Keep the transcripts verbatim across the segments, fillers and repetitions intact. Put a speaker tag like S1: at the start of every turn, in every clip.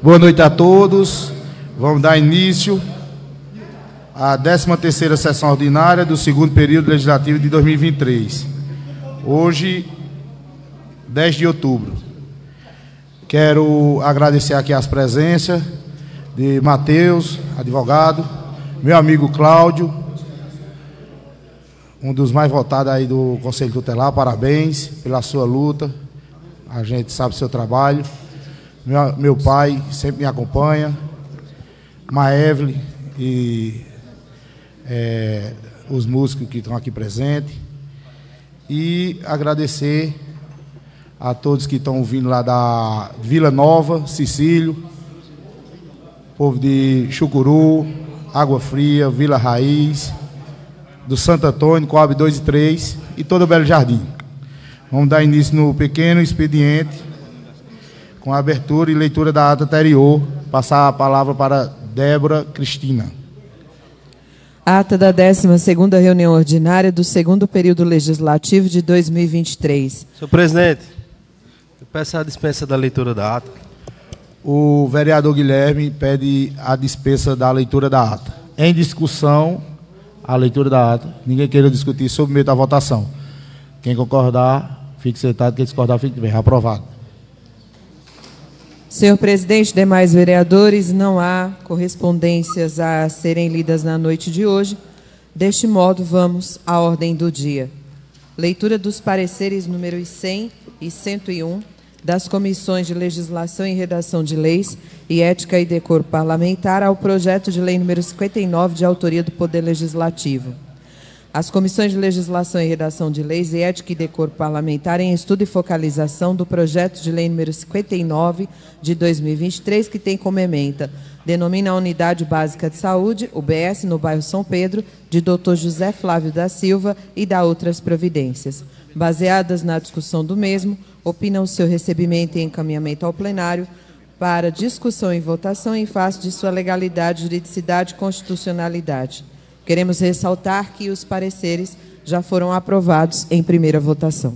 S1: Boa noite a todos. Vamos dar início à décima terceira sessão ordinária do segundo período legislativo de dois mil e vinte e três. Hoje, dez de outubro. Quero agradecer aqui as presenças de Matheus, advogado, meu amigo Cláudio, um dos mais votados aí do Conselho Tutelar. Parabéns pela sua luta. A gente sabe o seu trabalho. Meu, meu pai sempre me acompanha. Maévele e é, os músicos que estão aqui presentes. E agradecer a todos que estão vindo lá da Vila Nova, Cecílio, povo de Chucuru, Água Fria, Vila Raiz, do Santo Antônio, Coab dois e três e todo o Belo Jardim. Vamos dar início no pequeno expediente, com a abertura e leitura da ata anterior. Passar a palavra para Débora Cristina.
S2: Ata da décima segunda reunião ordinária do segundo período legislativo de dois mil e vinte e três.
S3: Senhor presidente, eu peço a dispensa da leitura da ata.
S1: O vereador Guilherme pede a dispensa da leitura da ata. Em discussão, a leitura da ata. Ninguém queira discutir, submeto à votação. Quem concordar, fique sentado. Quem discordar, fique bem. Aprovado.
S2: Senhor presidente, demais vereadores, não há correspondências a serem lidas na noite de hoje. Deste modo, vamos à ordem do dia. Leitura dos pareceres números cem e cento e um das Comissões de Legislação e Redação de Leis e Ética e Decoro Parlamentar ao projeto de lei número cinquenta e nove, de autoria do Poder Legislativo. As Comissões de Legislação e Redação de Leis e Ética e Decoro Parlamentar em estudo e focalização do projeto de lei número cinquenta e nove, de dois mil e vinte e três, que tem como ementa, denomina a Unidade Básica de Saúde, U B S, no bairro São Pedro, de doutor José Flávio da Silva, e dá outras providências. Baseadas na discussão do mesmo, opina o seu recebimento e encaminhamento ao plenário para discussão e votação em face de sua legalidade, juridicidade e constitucionalidade. Queremos ressaltar que os pareceres já foram aprovados em primeira votação.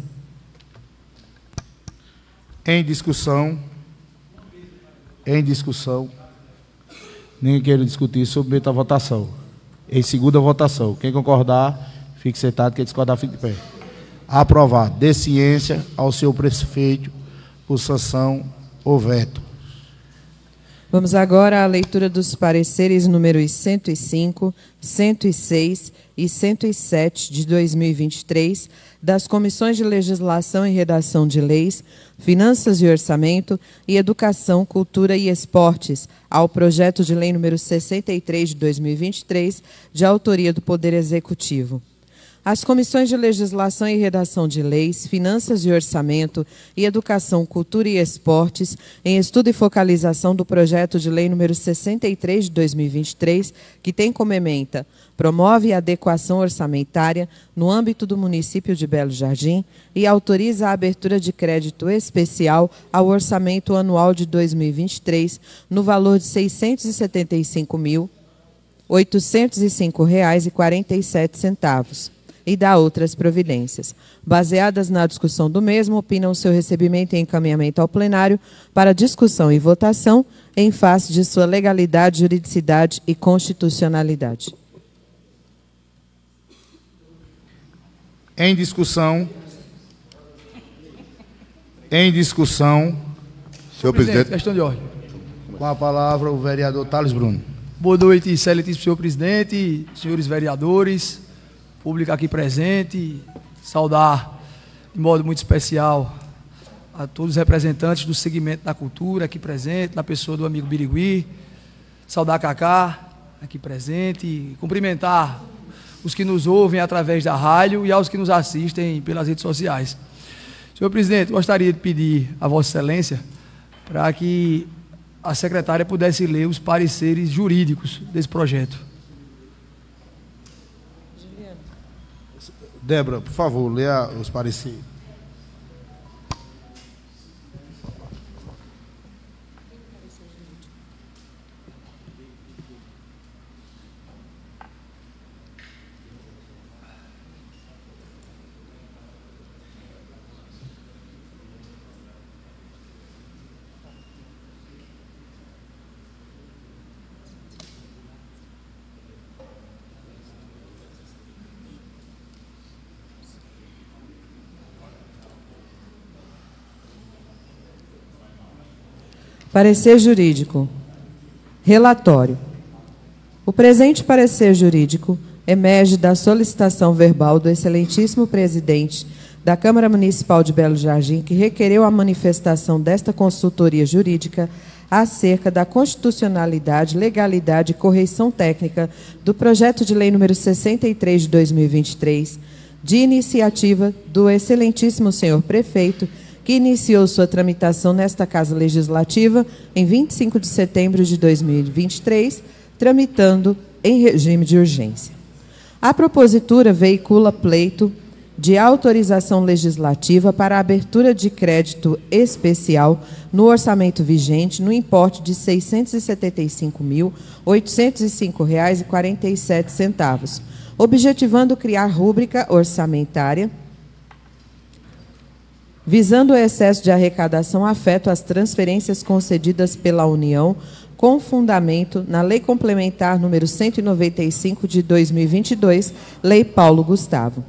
S1: Em discussão. Em discussão. Ninguém queira discutir, submeto à votação. Em segunda votação. Quem concordar, fique sentado. Quem discordar, fique de pé. Aprovado. Dê ciência ao seu prefeito por sanção ou veto.
S2: Vamos agora à leitura dos pareceres números cento e cinco, cento e seis e cento e sete de dois mil e vinte e três das Comissões de Legislação e Redação de Leis, Finanças e Orçamento e Educação, Cultura e Esportes, ao projeto de lei número sessenta e três de dois mil e vinte e três, de autoria do Poder Executivo. As Comissões de Legislação e Redação de Leis, Finanças e Orçamento e Educação, Cultura e Esportes, em estudo e focalização do projeto de lei número sessenta e três de dois mil e vinte e três, que tem como ementa, promove a adequação orçamentária no âmbito do município de Belo Jardim e autoriza a abertura de crédito especial ao orçamento anual de dois mil e vinte e três no valor de seiscentos e setenta e cinco mil, oitocentos e cinco reais e quarenta e sete centavos. E dá outras providências. Baseadas na discussão do mesmo, opinam o seu recebimento e encaminhamento ao plenário para discussão e votação em face de sua legalidade, juridicidade e constitucionalidade.
S1: Em discussão. Em discussão.
S4: Senhor presidente, questão de ordem.
S1: Com a palavra o vereador Thales Bruno.
S4: Boa noite, excelentíssimo senhor presidente, senhores vereadores, público aqui presente, saudar de modo muito especial a todos os representantes do segmento da cultura aqui presente, na pessoa do amigo Birigui, saudar a Cacá aqui presente, e cumprimentar os que nos ouvem através da rádio e aos que nos assistem pelas redes sociais. Senhor presidente, gostaria de pedir a Vossa Excelência para que a secretária pudesse ler os pareceres jurídicos desse projeto.
S1: Débora, por favor, leia os pareceres.
S2: Parecer jurídico. Relatório. O presente parecer jurídico emerge da solicitação verbal do excelentíssimo presidente da Câmara Municipal de Belo Jardim, que requereu a manifestação desta consultoria jurídica acerca da constitucionalidade, legalidade e correção técnica do projeto de lei número sessenta e três de dois mil e vinte e três, de iniciativa do excelentíssimo senhor prefeito, que iniciou sua tramitação nesta Casa Legislativa em vinte e cinco de setembro de dois mil e vinte e três, tramitando em regime de urgência. A propositura veicula pleito de autorização legislativa para a abertura de crédito especial no orçamento vigente no importe de seiscentos e setenta e cinco mil, oitocentos e cinco reais e quarenta e sete centavos, objetivando criar rúbrica orçamentária visando o excesso de arrecadação afeto às transferências concedidas pela União, com fundamento na Lei Complementar número cento e noventa e cinco de dois mil e vinte e dois, Lei Paulo Gustavo.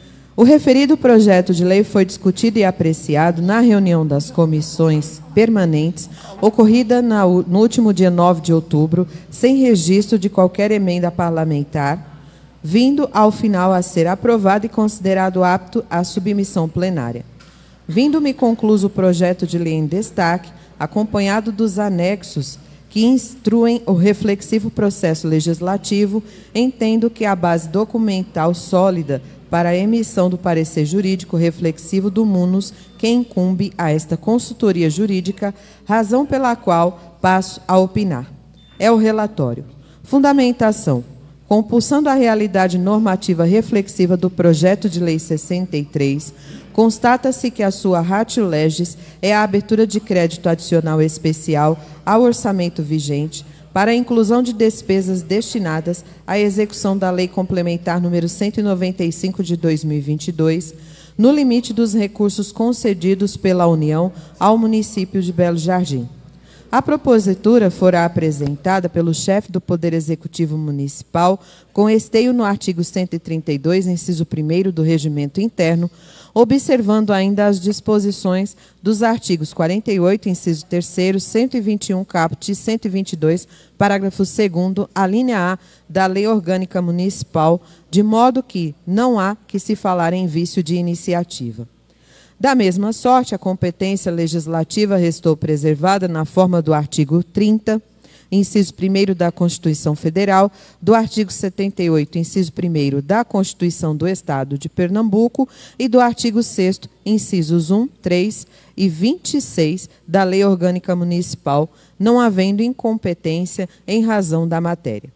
S2: O referido projeto de lei foi discutido e apreciado na reunião das comissões permanentes, ocorrida na, no último dia nove de outubro, sem registro de qualquer emenda parlamentar, vindo ao final a ser aprovado e considerado apto à submissão plenária. Vindo-me concluso o projeto de lei em destaque, acompanhado dos anexos que instruem o reflexivo processo legislativo, entendo que a base documental sólida para a emissão do parecer jurídico reflexivo do MUNOS que incumbe a esta consultoria jurídica, razão pela qual passo a opinar. É o relatório. Fundamentação. Compulsando a realidade normativa reflexiva do projeto de lei sessenta e três, constata-se que a sua ratio legis é a abertura de crédito adicional especial ao orçamento vigente para a inclusão de despesas destinadas à execução da Lei Complementar número cento e noventa e cinco de dois mil e vinte e dois, no limite dos recursos concedidos pela União ao município de Belo Jardim. A propositura fora apresentada pelo chefe do Poder Executivo Municipal, com esteio no artigo cento e trinta e dois, inciso primeiro do Regimento Interno, observando ainda as disposições dos artigos quarenta e oito, inciso terceiro, cento e vinte e um, caput, e cento e vinte e dois, parágrafo segundo, a linha A da Lei Orgânica Municipal, de modo que não há que se falar em vício de iniciativa. Da mesma sorte, a competência legislativa restou preservada na forma do artigo trinta, inciso primeiro da Constituição Federal, do artigo setenta e oito, inciso primeiro da Constituição do Estado de Pernambuco e do artigo sexto, incisos um, três e vinte e seis da Lei Orgânica Municipal, não havendo incompetência em razão da matéria.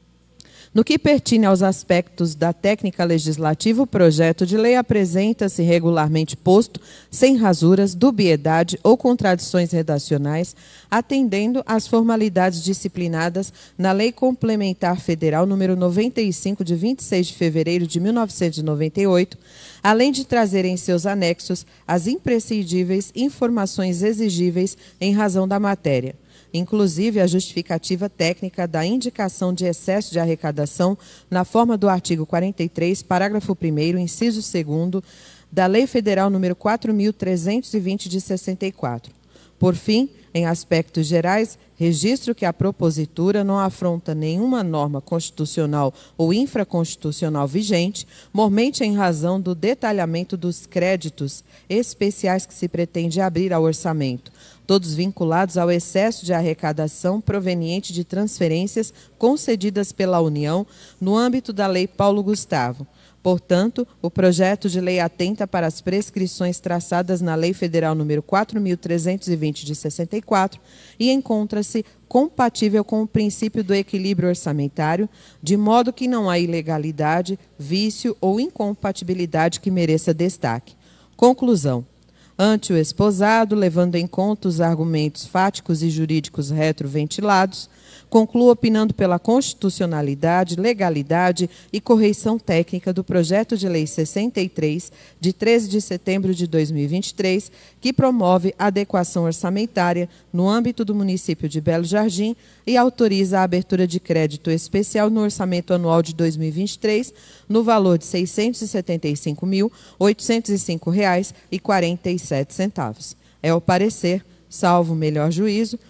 S2: No que pertine aos aspectos da técnica legislativa, o projeto de lei apresenta-se regularmente posto, sem rasuras, dubiedade ou contradições redacionais, atendendo às formalidades disciplinadas na Lei Complementar Federal número noventa e cinco, de vinte e seis de fevereiro de mil novecentos e noventa e oito, além de trazer em seus anexos as imprescindíveis informações exigíveis em razão da matéria, inclusive a justificativa técnica da indicação de excesso de arrecadação na forma do artigo quarenta e três, parágrafo primeiro, inciso segundo, da Lei Federal número quatro mil trezentos e vinte de sessenta e quatro. Por fim, em aspectos gerais, registro que a propositura não afronta nenhuma norma constitucional ou infraconstitucional vigente, mormente em razão do detalhamento dos créditos especiais que se pretende abrir ao orçamento, todos vinculados ao excesso de arrecadação proveniente de transferências concedidas pela União no âmbito da Lei Paulo Gustavo. Portanto, o projeto de lei atenta para as prescrições traçadas na Lei Federal número quatro mil trezentos e vinte de sessenta e quatro e encontra-se compatível com o princípio do equilíbrio orçamentário, de modo que não há ilegalidade, vício ou incompatibilidade que mereça destaque. Conclusão. Ante o esposado, levando em conta os argumentos fáticos e jurídicos retroventilados, concluo opinando pela constitucionalidade, legalidade e correição técnica do projeto de lei sessenta e três, de treze de setembro de dois mil e vinte e três, que promove adequação orçamentária no âmbito do município de Belo Jardim e autoriza a abertura de crédito especial no orçamento anual de dois mil e vinte e três, no valor de seiscentos e setenta e cinco mil, oitocentos e cinco reais e quarenta e sete centavos. É o parecer, salvo melhor juízo,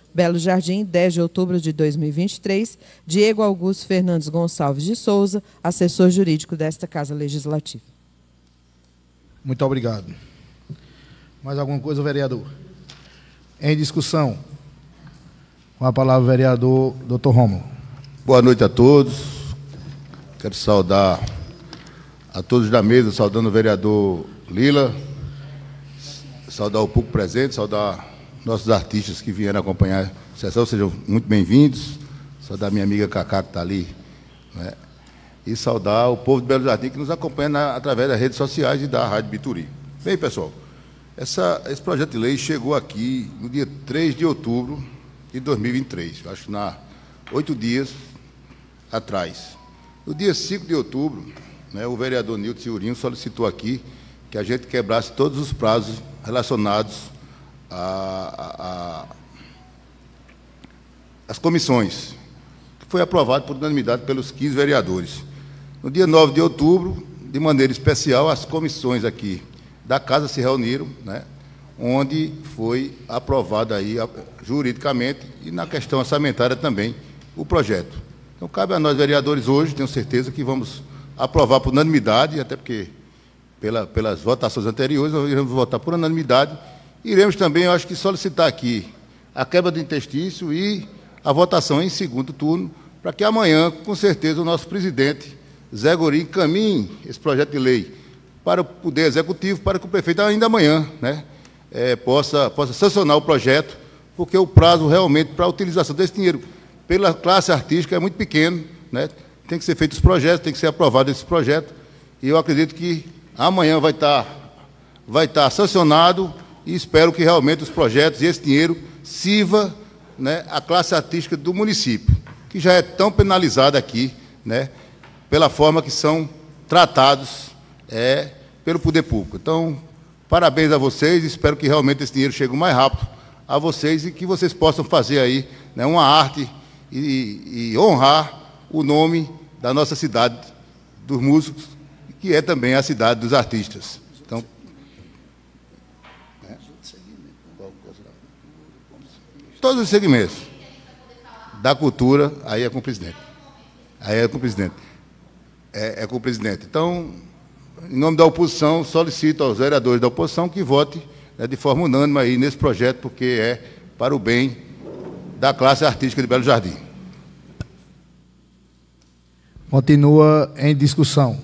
S2: Belo Jardim, dez de outubro de dois mil e vinte e três, Diego Augusto Fernandes Gonçalves de Souza, assessor jurídico desta Casa Legislativa.
S1: Muito obrigado. Mais alguma coisa, vereador? Em discussão. Com a palavra, o vereador doutor Rômulo.
S5: Boa noite a todos. Quero saudar a todos da mesa, saudando o vereador Lila, saudar o público presente, saudar nossos artistas que vieram acompanhar a sessão, sejam muito bem-vindos, saudar minha amiga Cacá, que está ali, né? E saudar o povo de Belo Jardim que nos acompanha na, através das redes sociais e da Rádio Bituri. Bem, pessoal, essa, esse projeto de lei chegou aqui no dia três de outubro de dois mil e vinte e três, acho que na oito dias atrás. No dia cinco de outubro, né, o vereador Nilton Ciurinho solicitou aqui que a gente quebrasse todos os prazos relacionados às comissões, que foi aprovado por unanimidade pelos quinze vereadores. No dia nove de outubro, de maneira especial, as comissões aqui da Casa se reuniram, né, onde foi aprovado aí, juridicamente e na questão orçamentária também o projeto. Então, cabe a nós, vereadores, hoje, tenho certeza que vamos aprovar por unanimidade, até porque, pela, pelas votações anteriores, nós iremos votar por unanimidade. Iremos também, eu acho que, solicitar aqui a quebra do interstício e a votação em segundo turno, para que amanhã, com certeza, o nosso presidente, Zé Gori, encaminhe esse projeto de lei para o Poder Executivo, para que o prefeito, ainda amanhã, né, é, possa, possa sancionar o projeto, porque o prazo, realmente, para a utilização desse dinheiro pela classe artística é muito pequeno, né? Tem que ser feitos os projetos, tem que ser aprovado esse projeto, e eu acredito que amanhã vai estar, vai estar sancionado, e espero que realmente os projetos e esse dinheiro sirva, né, a classe artística do município, que já é tão penalizada aqui, né, pela forma que são tratados é, pelo poder público. Então, parabéns a vocês, espero que realmente esse dinheiro chegue o mais rápido a vocês e que vocês possam fazer aí, né, uma arte e, e honrar o nome da nossa cidade dos músicos, que é também a cidade dos artistas. Então, é, todos os segmentos da cultura, aí é com o presidente. Aí é com o presidente. É, é com o presidente. Então, em nome da oposição, solicito aos vereadores da oposição que votem, né, de forma unânime aí nesse projeto, porque é para o bem da classe artística de Belo Jardim.
S1: Continua em discussão.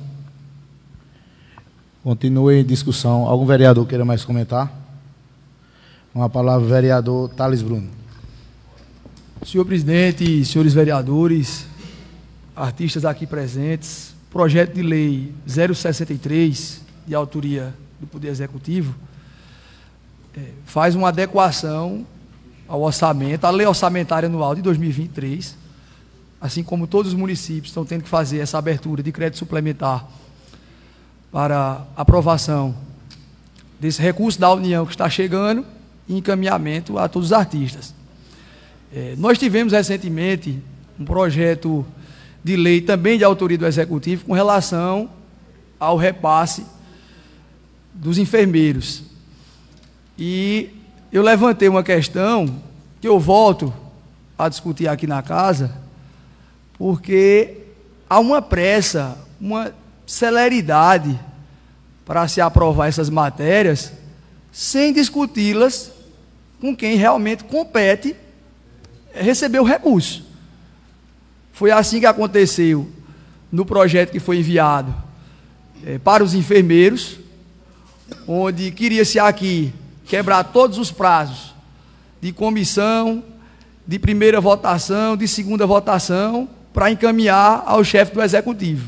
S1: Continua em discussão. Algum vereador queira mais comentar? Com a palavra, o vereador Thales Bruno.
S4: Senhor presidente, senhores vereadores, artistas aqui presentes, projeto de lei zero sessenta e três, de autoria do Poder Executivo, é, faz uma adequação ao orçamento, à lei orçamentária anual de dois mil e vinte e três, assim como todos os municípios estão tendo que fazer essa abertura de crédito suplementar para aprovação desse recurso da União que está chegando e encaminhamento a todos os artistas. É, nós tivemos recentemente um projeto de lei também de autoria do Executivo com relação ao repasse dos enfermeiros. E eu levantei uma questão que eu volto a discutir aqui na casa, porque há uma pressa, uma celeridade para se aprovar essas matérias sem discuti-las com quem realmente compete receber o recurso. Foi assim que aconteceu no projeto que foi enviado é, para os enfermeiros, onde queria-se aqui quebrar todos os prazos de comissão, de primeira votação, de segunda votação, para encaminhar ao chefe do Executivo.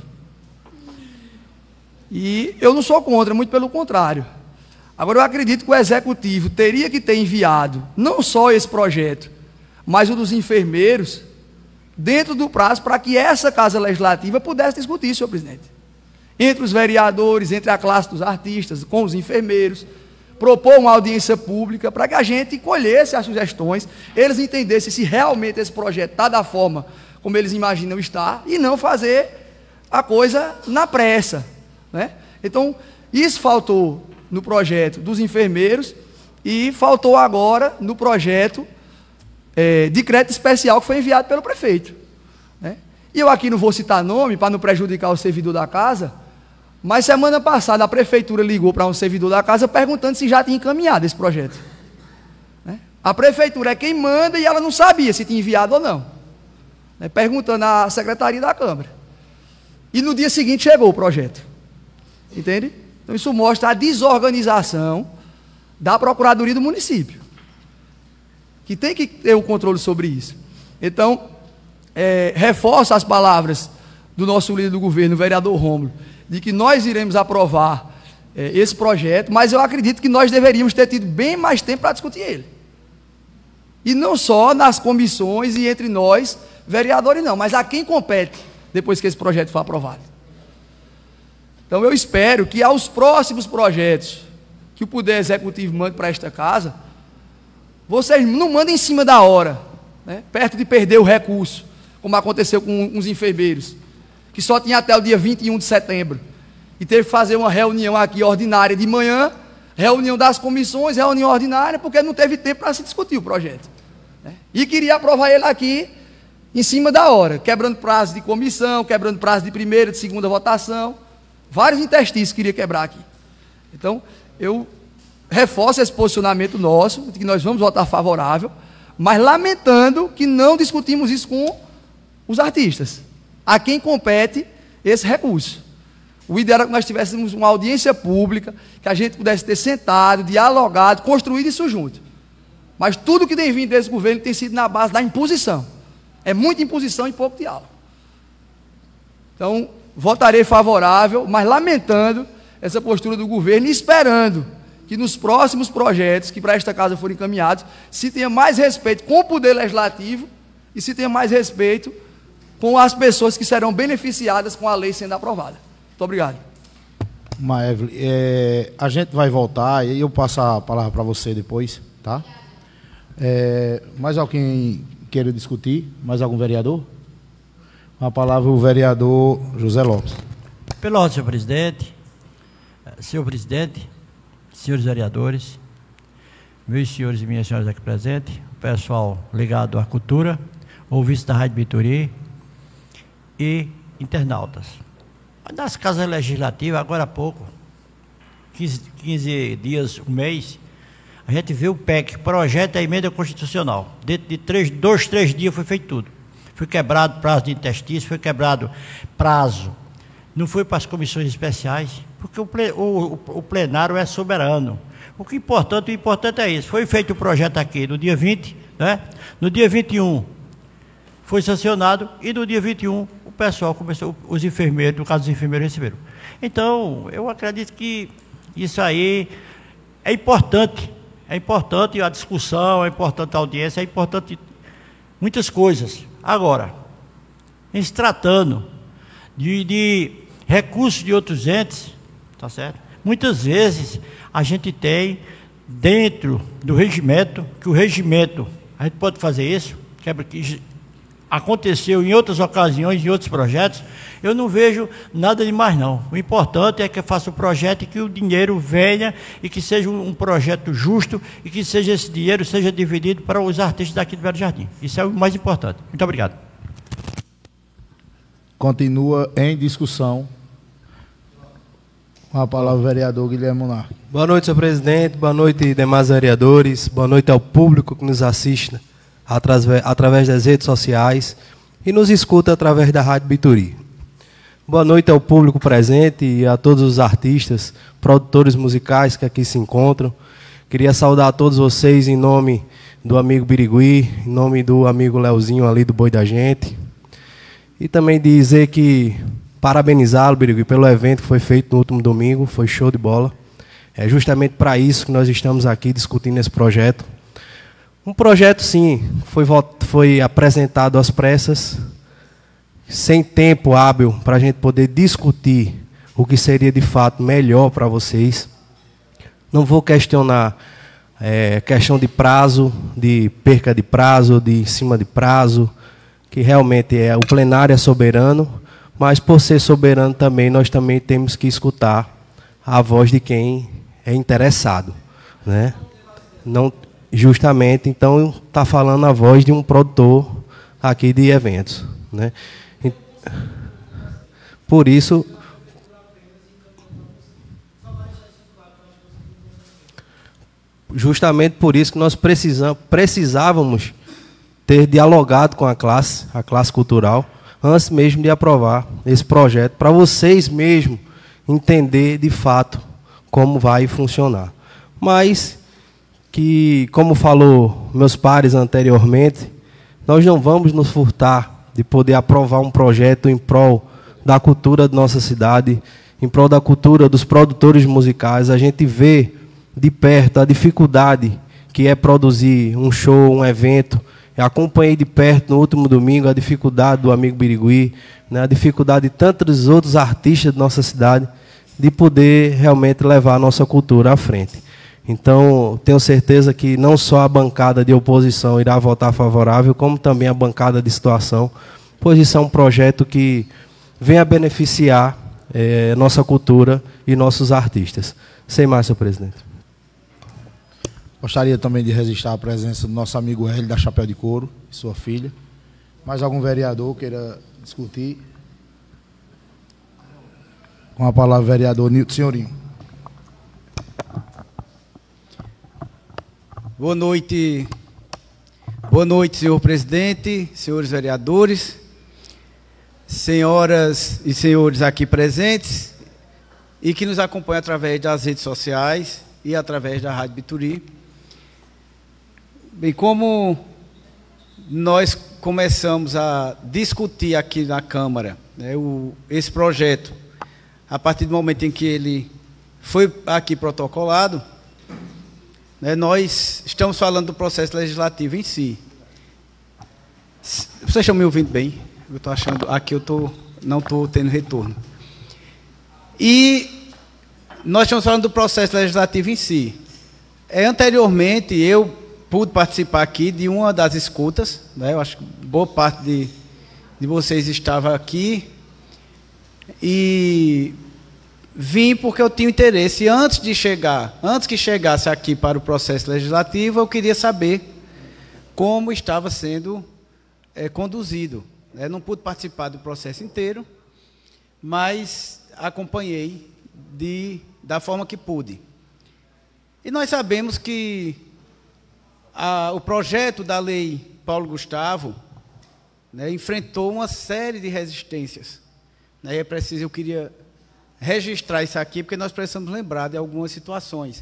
S4: E eu não sou contra, muito pelo contrário. Agora, eu acredito que o Executivo teria que ter enviado não só esse projeto, mas o dos enfermeiros, dentro do prazo, para que essa Casa Legislativa pudesse discutir, senhor presidente. Entre os vereadores, entre a classe dos artistas, com os enfermeiros, propor uma audiência pública para que a gente colhesse as sugestões, eles entendessem se realmente esse projeto está da forma como eles imaginam estar, e não fazer a coisa na pressa, né? Então, isso faltou no projeto dos enfermeiros e faltou agora no projeto é, decreto especial que foi enviado pelo prefeito, né? E eu aqui não vou citar nome para não prejudicar o servidor da casa, mas semana passada a prefeitura ligou para um servidor da casa perguntando se já tinha encaminhado esse projeto, né? A prefeitura é quem manda e ela não sabia se tinha enviado ou não, né? Perguntando à secretaria da Câmara. E no dia seguinte chegou o projeto, entende? Então isso mostra a desorganização da Procuradoria do município, que tem que ter o controle sobre isso. Então, é, reforço as palavras do nosso líder do governo, o vereador Rômulo, de que nós iremos aprovar é, esse projeto, mas eu acredito que nós deveríamos ter tido bem mais tempo para discutir ele. E não só nas comissões e entre nós, vereadores não, mas a quem compete depois que esse projeto for aprovado. Então eu espero que aos próximos projetos que o Poder Executivo mande para esta casa, vocês não mandem em cima da hora, né, perto de perder o recurso, como aconteceu com os enfermeiros, que só tinha até o dia vinte e um de setembro, e teve que fazer uma reunião aqui ordinária de manhã, reunião das comissões, reunião ordinária, porque não teve tempo para se discutir o projeto, né, e queria aprovar ele aqui em cima da hora, quebrando prazo de comissão, quebrando prazo de primeira, de segunda votação, vários interstícios queria quebrar aqui. Então, eu reforço esse posicionamento nosso, de que nós vamos votar favorável, mas lamentando que não discutimos isso com os artistas, a quem compete esse recurso. O ideal era que nós tivéssemos uma audiência pública, que a gente pudesse ter sentado, dialogado, construído isso junto. Mas tudo que tem vindo desse governo tem sido na base da imposição. É muita imposição e pouco diálogo. Então, votarei favorável, mas lamentando essa postura do governo e esperando que nos próximos projetos que para esta casa forem encaminhados, se tenha mais respeito com o Poder Legislativo e se tenha mais respeito com as pessoas que serão beneficiadas com a lei sendo aprovada. Muito obrigado.
S1: Maévole, é, a gente vai voltar e eu passo a palavra para você depois, tá? É, mais alguém queira discutir? Mais algum vereador? A palavra o vereador José Lopes.
S6: Pela ordem, senhor presidente, senhor presidente, senhores vereadores, meus senhores e minhas senhoras aqui presentes, o pessoal ligado à cultura, ouvintes da Rádio Biturri e internautas. Das casas legislativas, agora há pouco, quinze, quinze dias, um mês, a gente vê o P E C, Projeto da Emenda Constitucional. Dentro de três, dois, três dias foi feito tudo. Foi quebrado prazo de interstício, foi quebrado prazo. Não foi para as comissões especiais, porque o, o, o plenário é soberano. O que é importante, o importante é isso. Foi feito o projeto aqui no dia vinte, né? No dia vinte e um foi sancionado e no dia vinte e um o pessoal começou, os enfermeiros, no caso dos enfermeiros receberam. Então, eu acredito que isso aí é importante. É importante a discussão, é importante a audiência, é importante muitas coisas. Agora, em se tratando de, de recursos de outros entes, tá certo? Muitas vezes a gente tem dentro do regimento, que o regimento, a gente pode fazer isso, que, é, que aconteceu em outras ocasiões, em outros projetos, eu não vejo nada de mais não. O importante é que faça o projeto e que o dinheiro venha e que seja um projeto justo e que seja esse dinheiro seja dividido para os artistas daqui do Belo Jardim. Isso é o mais importante. Muito obrigado.
S1: Continua em discussão. Com a palavra o vereador Guilherme Monarque.
S3: Boa noite, senhor presidente. Boa noite, demais vereadores. Boa noite ao público que nos assiste através das redes sociais e nos escuta através da Rádio Biturri. Boa noite ao público presente e a todos os artistas, produtores musicais que aqui se encontram. Queria saudar a todos vocês em nome do amigo Birigui, em nome do amigo Leozinho ali do Boi da Gente. E também dizer que parabenizá-lo, Birigui, pelo evento que foi feito no último domingo, foi show de bola. É justamente para isso que nós estamos aqui discutindo esse projeto. Um projeto, sim, foi, foi apresentado às pressas, sem tempo hábil para a gente poder discutir o que seria de fato melhor para vocês. Não vou questionar é, questão de prazo, de perca de prazo, de em cima de prazo, que realmente é o plenário é soberano, mas por ser soberano também nós também temos que escutar a voz de quem é interessado, né? Não justamente, então, está falando a voz de um produtor aqui de eventos, né? Por isso, justamente por isso que nós precisamos, precisávamos ter dialogado com a classe, a classe cultural, antes mesmo de aprovar esse projeto, para vocês mesmo entender de fato como vai funcionar. Mas que, como falou meus pares anteriormente, nós não vamos nos furtar de poder aprovar um projeto em prol da cultura da nossa cidade, em prol da cultura dos produtores musicais. A gente vê de perto a dificuldade que é produzir um show, um evento. Eu acompanhei de perto no último domingo a dificuldade do amigo Birigui, né, a dificuldade de tantos outros artistas da nossa cidade de poder realmente levar a nossa cultura à frente. Então, tenho certeza que não só a bancada de oposição irá votar favorável, como também a bancada de situação, pois isso é um projeto que vem a beneficiar é, nossa cultura e nossos artistas. Sem mais, senhor presidente.
S1: Gostaria também de registrar a presença do nosso amigo Hélio da Chapéu de Couro e sua filha. Mais algum vereador queira discutir? Com a palavra, o vereador Nilton Senhorinho.
S7: Boa noite. Boa noite, senhor presidente, senhores vereadores, senhoras e senhores aqui presentes e que nos acompanham através das redes sociais e através da Rádio Bituri. Bem, como nós começamos a discutir aqui na Câmara, né, o, esse projeto, a partir do momento em que ele foi aqui protocolado, né, nós estamos falando do processo legislativo em si. Vocês estão me ouvindo bem? Eu estou achando, aqui eu tô, não estou tendo retorno. E nós estamos falando do processo legislativo em si. É, anteriormente, eu pude participar aqui de uma das escutas, né, eu acho que boa parte de, de vocês estava aqui, e vim porque eu tinha interesse. Antes de chegar, antes que chegasse aqui para o processo legislativo, eu queria saber como estava sendo é, conduzido. Eu não pude participar do processo inteiro, mas acompanhei de, da forma que pude. E nós sabemos que a, o projeto da lei Paulo Gustavo, né, enfrentou uma série de resistências. Né, é preciso, eu queria registrar isso aqui, porque nós precisamos lembrar de algumas situações.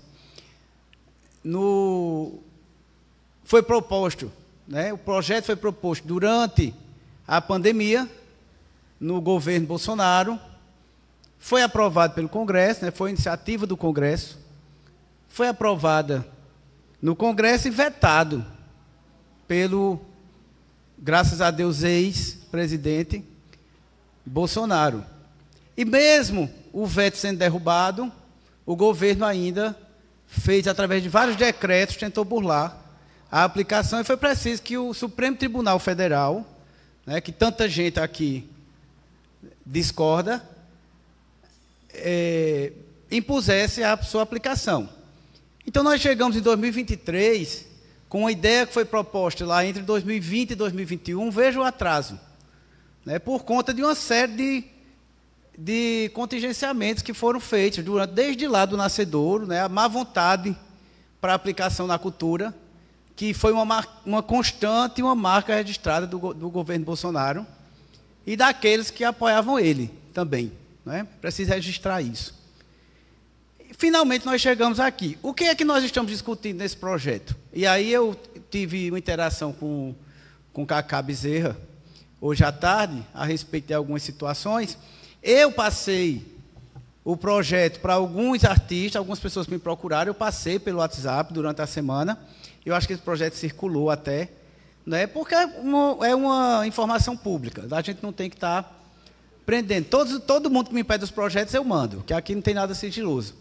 S7: No, foi proposto, né, o projeto foi proposto durante a pandemia, no governo Bolsonaro, foi aprovado pelo Congresso, né, foi iniciativa do Congresso, foi aprovada no Congresso e vetado pelo, graças a Deus, ex-presidente Bolsonaro. E mesmo o veto sendo derrubado, o governo ainda fez, através de vários decretos, tentou burlar a aplicação, e foi preciso que o Supremo Tribunal Federal, né, que tanta gente aqui discorda, é, impusesse a sua aplicação. Então, nós chegamos em dois mil e vinte e três com uma ideia que foi proposta lá entre dois mil e vinte e dois mil e vinte e um, veja o atraso, né, por conta de uma série de, de contingenciamentos que foram feitos durante, desde lá do nascedouro, né, a má vontade para a aplicação na cultura, que foi uma, uma constante e uma marca registrada do, do governo Bolsonaro e daqueles que apoiavam ele também. Né? Preciso registrar isso. Finalmente, nós chegamos aqui. O que é que nós estamos discutindo nesse projeto? E aí eu tive uma interação com, com o Cacá Bezerra, hoje à tarde, a respeito de algumas situações. Eu passei o projeto para alguns artistas, algumas pessoas que me procuraram, eu passei pelo WhatsApp durante a semana. Eu acho que esse projeto circulou até, né, porque é uma, é uma informação pública. A gente não tem que estar prendendo. Todos, todo mundo que me pede os projetos, eu mando, que aqui não tem nada sigiloso.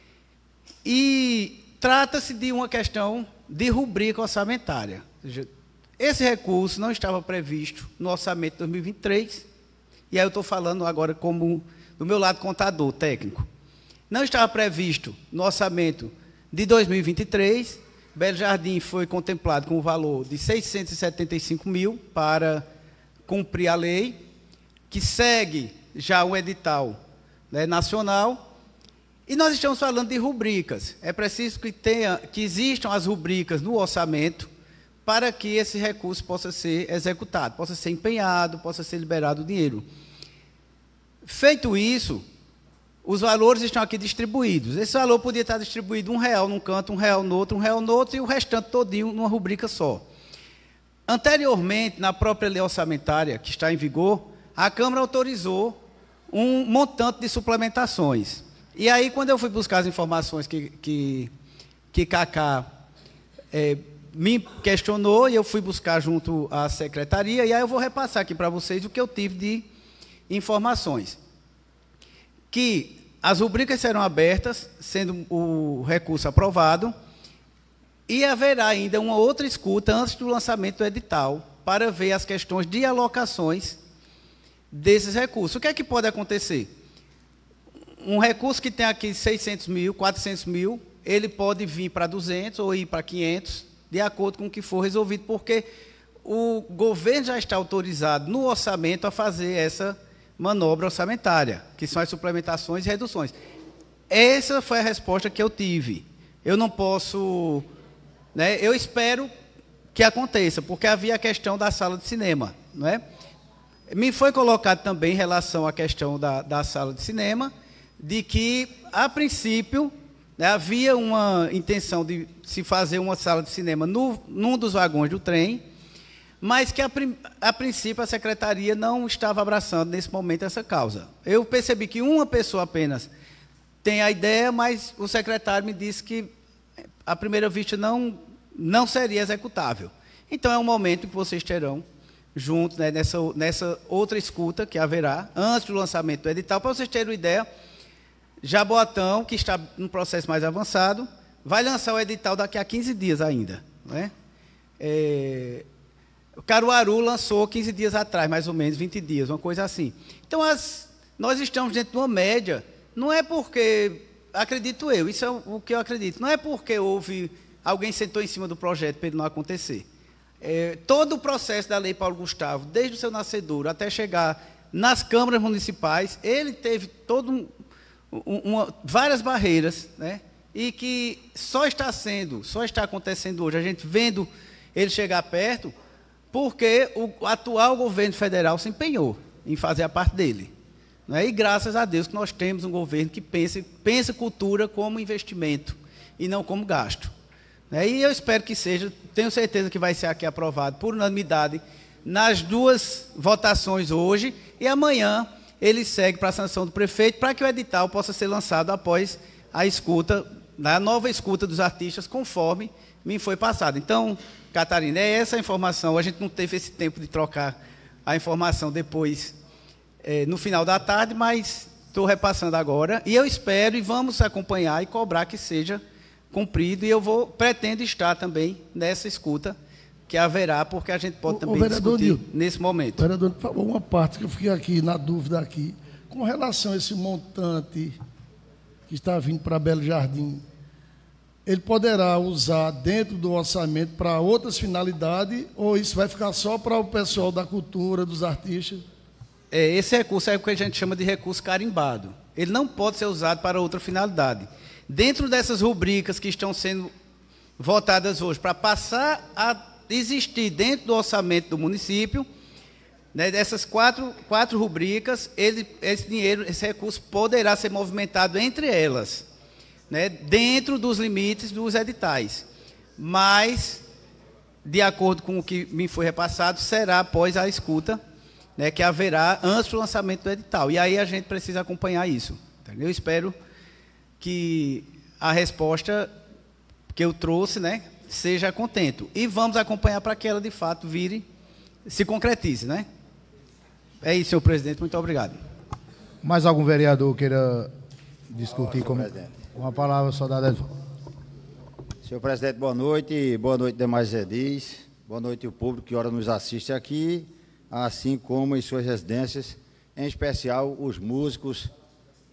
S7: E trata-se de uma questão de rubrica orçamentária. Esse recurso não estava previsto no orçamento de dois mil e vinte e três, e aí eu estou falando agora como do meu lado contador técnico. Não estava previsto no orçamento de dois mil e vinte e três, Belo Jardim foi contemplado com o valor de seiscentos e setenta e cinco mil para cumprir a lei, que segue já o edital, né, nacional. E nós estamos falando de rubricas. É preciso que, tenha, que existam as rubricas no orçamento para que esse recurso possa ser executado, possa ser empenhado, possa ser liberado o dinheiro. Feito isso, os valores estão aqui distribuídos. Esse valor podia estar distribuído um real num canto, um real no outro, um real no outro, e o restante todinho numa rubrica só. Anteriormente, na própria lei orçamentária, que está em vigor, a Câmara autorizou um montante de suplementações. E aí, quando eu fui buscar as informações que, que, que Cacá é, me questionou, e eu fui buscar junto à secretaria, e aí eu vou repassar aqui para vocês o que eu tive de informações. Que as rubricas serão abertas, sendo o recurso aprovado, e haverá ainda uma outra escuta antes do lançamento do edital, para ver as questões de alocações desses recursos. O que é que pode acontecer? Um recurso que tem aqui seiscentos mil, quatrocentos mil, ele pode vir para duzentos ou ir para quinhentos, de acordo com o que for resolvido, porque o governo já está autorizado no orçamento a fazer essa manobra orçamentária, que são as suplementações e reduções. Essa foi a resposta que eu tive. Eu não posso... Né, eu espero que aconteça, porque havia a questão da sala de cinema. Não é? Me foi colocado também, em relação à questão da, da sala de cinema, de que, a princípio, né, havia uma intenção de se fazer uma sala de cinema no, num dos vagões do trem, mas que, a, a princípio, a secretaria não estava abraçando, nesse momento, essa causa. Eu percebi que uma pessoa apenas tem a ideia, mas o secretário me disse que, à primeira vista, não, não seria executável. Então, é um momento que vocês terão, juntos, né, nessa, nessa outra escuta que haverá, antes do lançamento do edital, para vocês terem uma ideia, Jaboatão, que está no processo mais avançado, vai lançar o edital daqui a quinze dias ainda. Né? É, Caruaru lançou quinze dias atrás, mais ou menos, vinte dias, uma coisa assim. Então, as, nós estamos dentro de uma média, não é porque, acredito eu, isso é o que eu acredito, não é porque houve, alguém sentou em cima do projeto para ele não acontecer. É, todo o processo da Lei Paulo Gustavo, desde o seu nascedouro até chegar nas câmaras municipais, ele teve todo um, uma, várias barreiras, né? E que só está sendo, só está acontecendo hoje, a gente vendo ele chegar perto, porque o atual governo federal se empenhou em fazer a parte dele. Né? E graças a Deus que nós temos um governo que pensa, pensa cultura como investimento e não como gasto. Né? E eu espero que seja, tenho certeza que vai ser aqui aprovado por unanimidade nas duas votações hoje, e amanhã ele segue para a sanção do prefeito, para que o edital possa ser lançado após a escuta, a nova escuta dos artistas, conforme me foi passado. Então, Catarina, é essa a informação. A gente não teve esse tempo de trocar a informação depois, é, no final da tarde, mas estou repassando agora. E eu espero, e vamos acompanhar e cobrar que seja cumprido. E eu vou, pretendo estar também nessa escuta que haverá, porque a gente pode o, também o discutir Nil, nesse momento.
S8: Vereador, por favor, uma parte que eu fiquei aqui na dúvida aqui, com relação a esse montante que está vindo para Belo Jardim, ele poderá usar dentro do orçamento para outras finalidades, ou isso vai ficar só para o pessoal da cultura, dos artistas?
S7: É, esse recurso é o que a gente chama de recurso carimbado. Ele não pode ser usado para outra finalidade. Dentro dessas rubricas que estão sendo votadas hoje, para passar a existir dentro do orçamento do município, né, dessas quatro, quatro rubricas, ele, esse dinheiro, esse recurso poderá ser movimentado entre elas, né, dentro dos limites dos editais. Mas, de acordo com o que me foi repassado, será após a escuta, né, que haverá antes do lançamento do edital. E aí a gente precisa acompanhar isso. Entendeu? Eu espero que a resposta que eu trouxe, né, seja contento. E vamos acompanhar para que ela, de fato, vire, se concretize. Né? É isso, senhor presidente. Muito obrigado.
S1: Mais algum vereador queira discutir com uma palavra só dada?
S9: Senhor presidente, boa noite. Boa noite, demais edis. Boa noite, o público que ora nos assiste aqui, assim como em suas residências, em especial os músicos,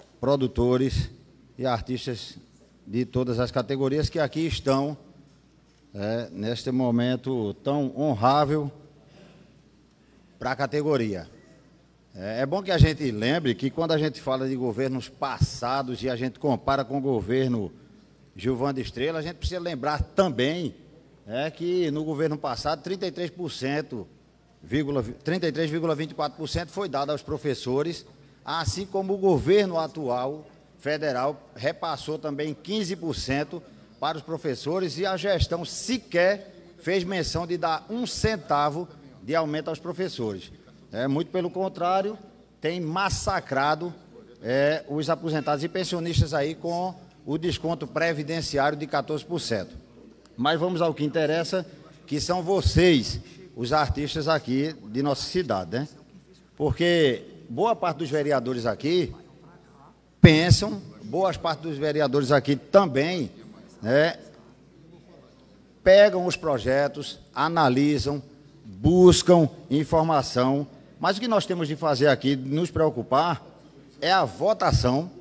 S9: produtores e artistas de todas as categorias que aqui estão é, neste momento tão honrável para a categoria. É, é bom que a gente lembre que quando a gente fala de governos passados e a gente compara com o governo Gilvando Estrela, a gente precisa lembrar também é, que no governo passado trinta e três por cento, trinta e três vírgula vinte e quatro por cento foi dado aos professores, assim como o governo atual federal repassou também quinze por cento para os professores e a gestão sequer fez menção de dar um centavo de aumento aos professores. É, muito pelo contrário, tem massacrado é, os aposentados e pensionistas aí com o desconto previdenciário de quatorze por cento. Mas vamos ao que interessa, que são vocês, os artistas aqui de nossa cidade, né? Porque boa parte dos vereadores aqui pensam, boa parte dos vereadores aqui também, né, pegam os projetos, analisam, buscam informação, mas o que nós temos de fazer aqui, nos preocupar, é a votação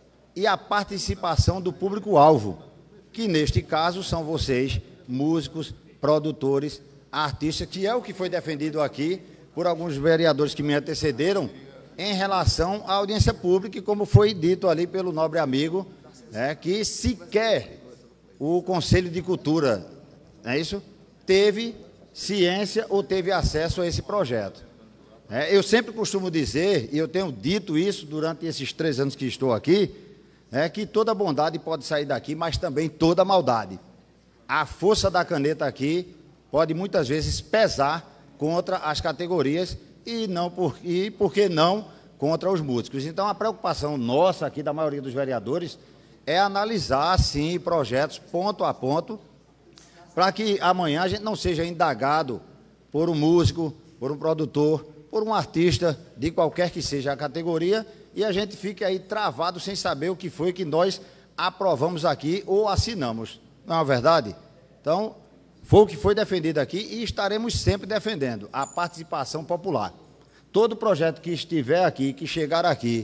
S9: e a participação do público-alvo, que neste caso são vocês, músicos, produtores, artistas, que é o que foi defendido aqui por alguns vereadores que me antecederam em relação à audiência pública, e como foi dito ali pelo nobre amigo, né, que sequer o Conselho de Cultura, não é isso? Teve ciência ou teve acesso a esse projeto. É, eu sempre costumo dizer, e eu tenho dito isso durante esses três anos que estou aqui, é que toda bondade pode sair daqui, mas também toda maldade. A força da caneta aqui pode muitas vezes pesar contra as categorias e, não por, e por que não, contra os músicos. Então, a preocupação nossa aqui, da maioria dos vereadores, é analisar, sim, projetos ponto a ponto, para que amanhã a gente não seja indagado por um músico, por um produtor, por um artista, de qualquer que seja a categoria, e a gente fique aí travado sem saber o que foi que nós aprovamos aqui ou assinamos. Não é verdade? Então, foi o que foi defendido aqui e estaremos sempre defendendo a participação popular. Todo projeto que estiver aqui, que chegar aqui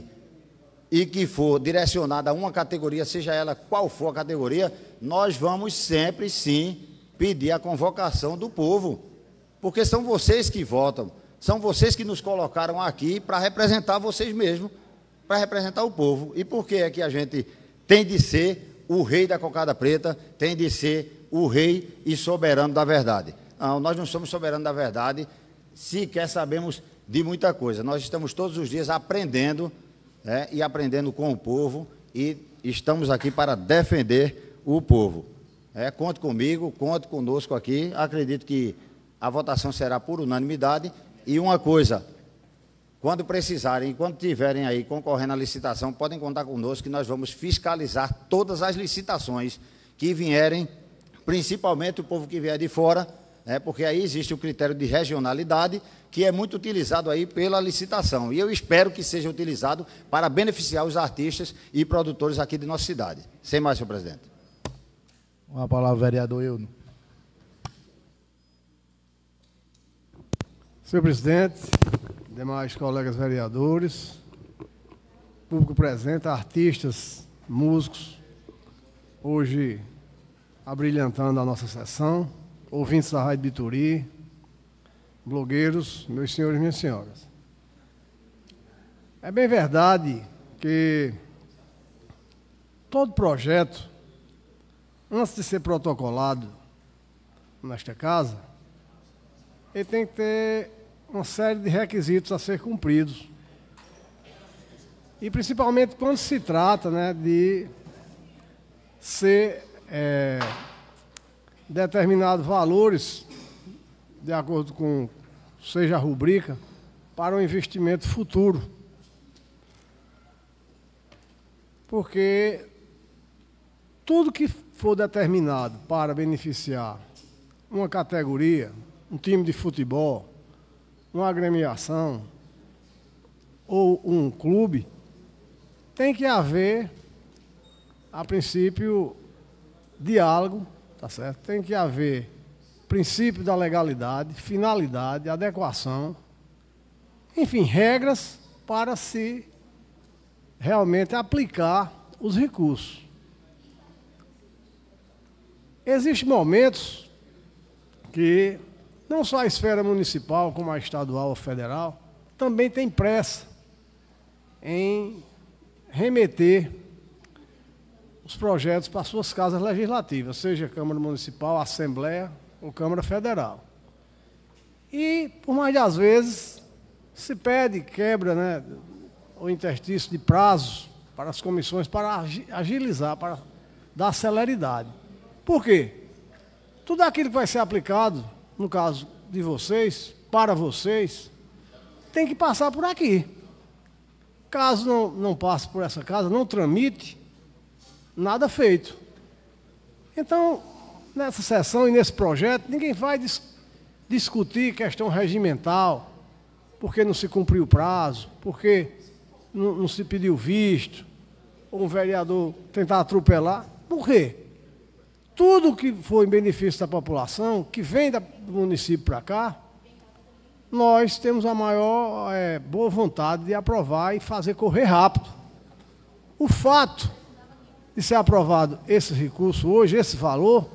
S9: e que for direcionado a uma categoria, seja ela qual for a categoria, nós vamos sempre, sim, pedir a convocação do povo, porque são vocês que votam, são vocês que nos colocaram aqui para representar vocês mesmos, para representar o povo. E por que é que a gente tem de ser o rei da cocada preta, tem de ser o rei e soberano da verdade? Não, nós não somos soberanos da verdade, sequer sabemos de muita coisa. Nós estamos todos os dias aprendendo, né, e aprendendo com o povo, e estamos aqui para defender o povo. É, conte comigo, conte conosco aqui. Acredito que a votação será por unanimidade. E uma coisa, quando precisarem, quando tiverem aí concorrendo à licitação, podem contar conosco que nós vamos fiscalizar todas as licitações que vierem, principalmente o povo que vier de fora, né, porque aí existe o critério de regionalidade, que é muito utilizado aí pela licitação. E eu espero que seja utilizado para beneficiar os artistas e produtores aqui de nossa cidade. Sem mais, senhor presidente.
S1: Uma palavra, vereador Euno.
S10: Senhor presidente, demais colegas vereadores, público presente, artistas, músicos, hoje abrilhantando a nossa sessão, ouvintes da Rádio Bituri, blogueiros, meus senhores e minhas senhoras. É bem verdade que todo projeto, antes de ser protocolado nesta casa, ele tem que ter uma série de requisitos a ser cumpridos. E principalmente quando se trata, né, de ser é, determinados valores, de acordo com, seja a rubrica, para um investimento futuro. Porque tudo que for determinado para beneficiar uma categoria, um time de futebol, uma agremiação ou um clube, tem que haver, a princípio, diálogo, tá certo? Tem que haver princípio da legalidade, finalidade, adequação, enfim, regras para se realmente aplicar os recursos. Existem momentos que não só a esfera municipal, como a estadual ou federal, também tem pressa em remeter os projetos para suas casas legislativas, seja Câmara Municipal, Assembleia ou Câmara Federal. E, por mais das vezes, se pede quebra, né, ou interstício de prazos para as comissões para agilizar, para dar celeridade. Por quê? Tudo aquilo que vai ser aplicado, no caso de vocês, para vocês, tem que passar por aqui. Caso não, não passe por essa casa, não tramite, nada feito. Então, nessa sessão e nesse projeto, ninguém vai dis discutir questão regimental, porque não se cumpriu o prazo, porque não, não se pediu visto, ou um vereador tentar atropelar. Por quê? Tudo que for em benefício da população, que vem da, do município para cá, nós temos a maior é, boa vontade de aprovar e fazer correr rápido. O fato de ser aprovado esse recurso hoje, esse valor,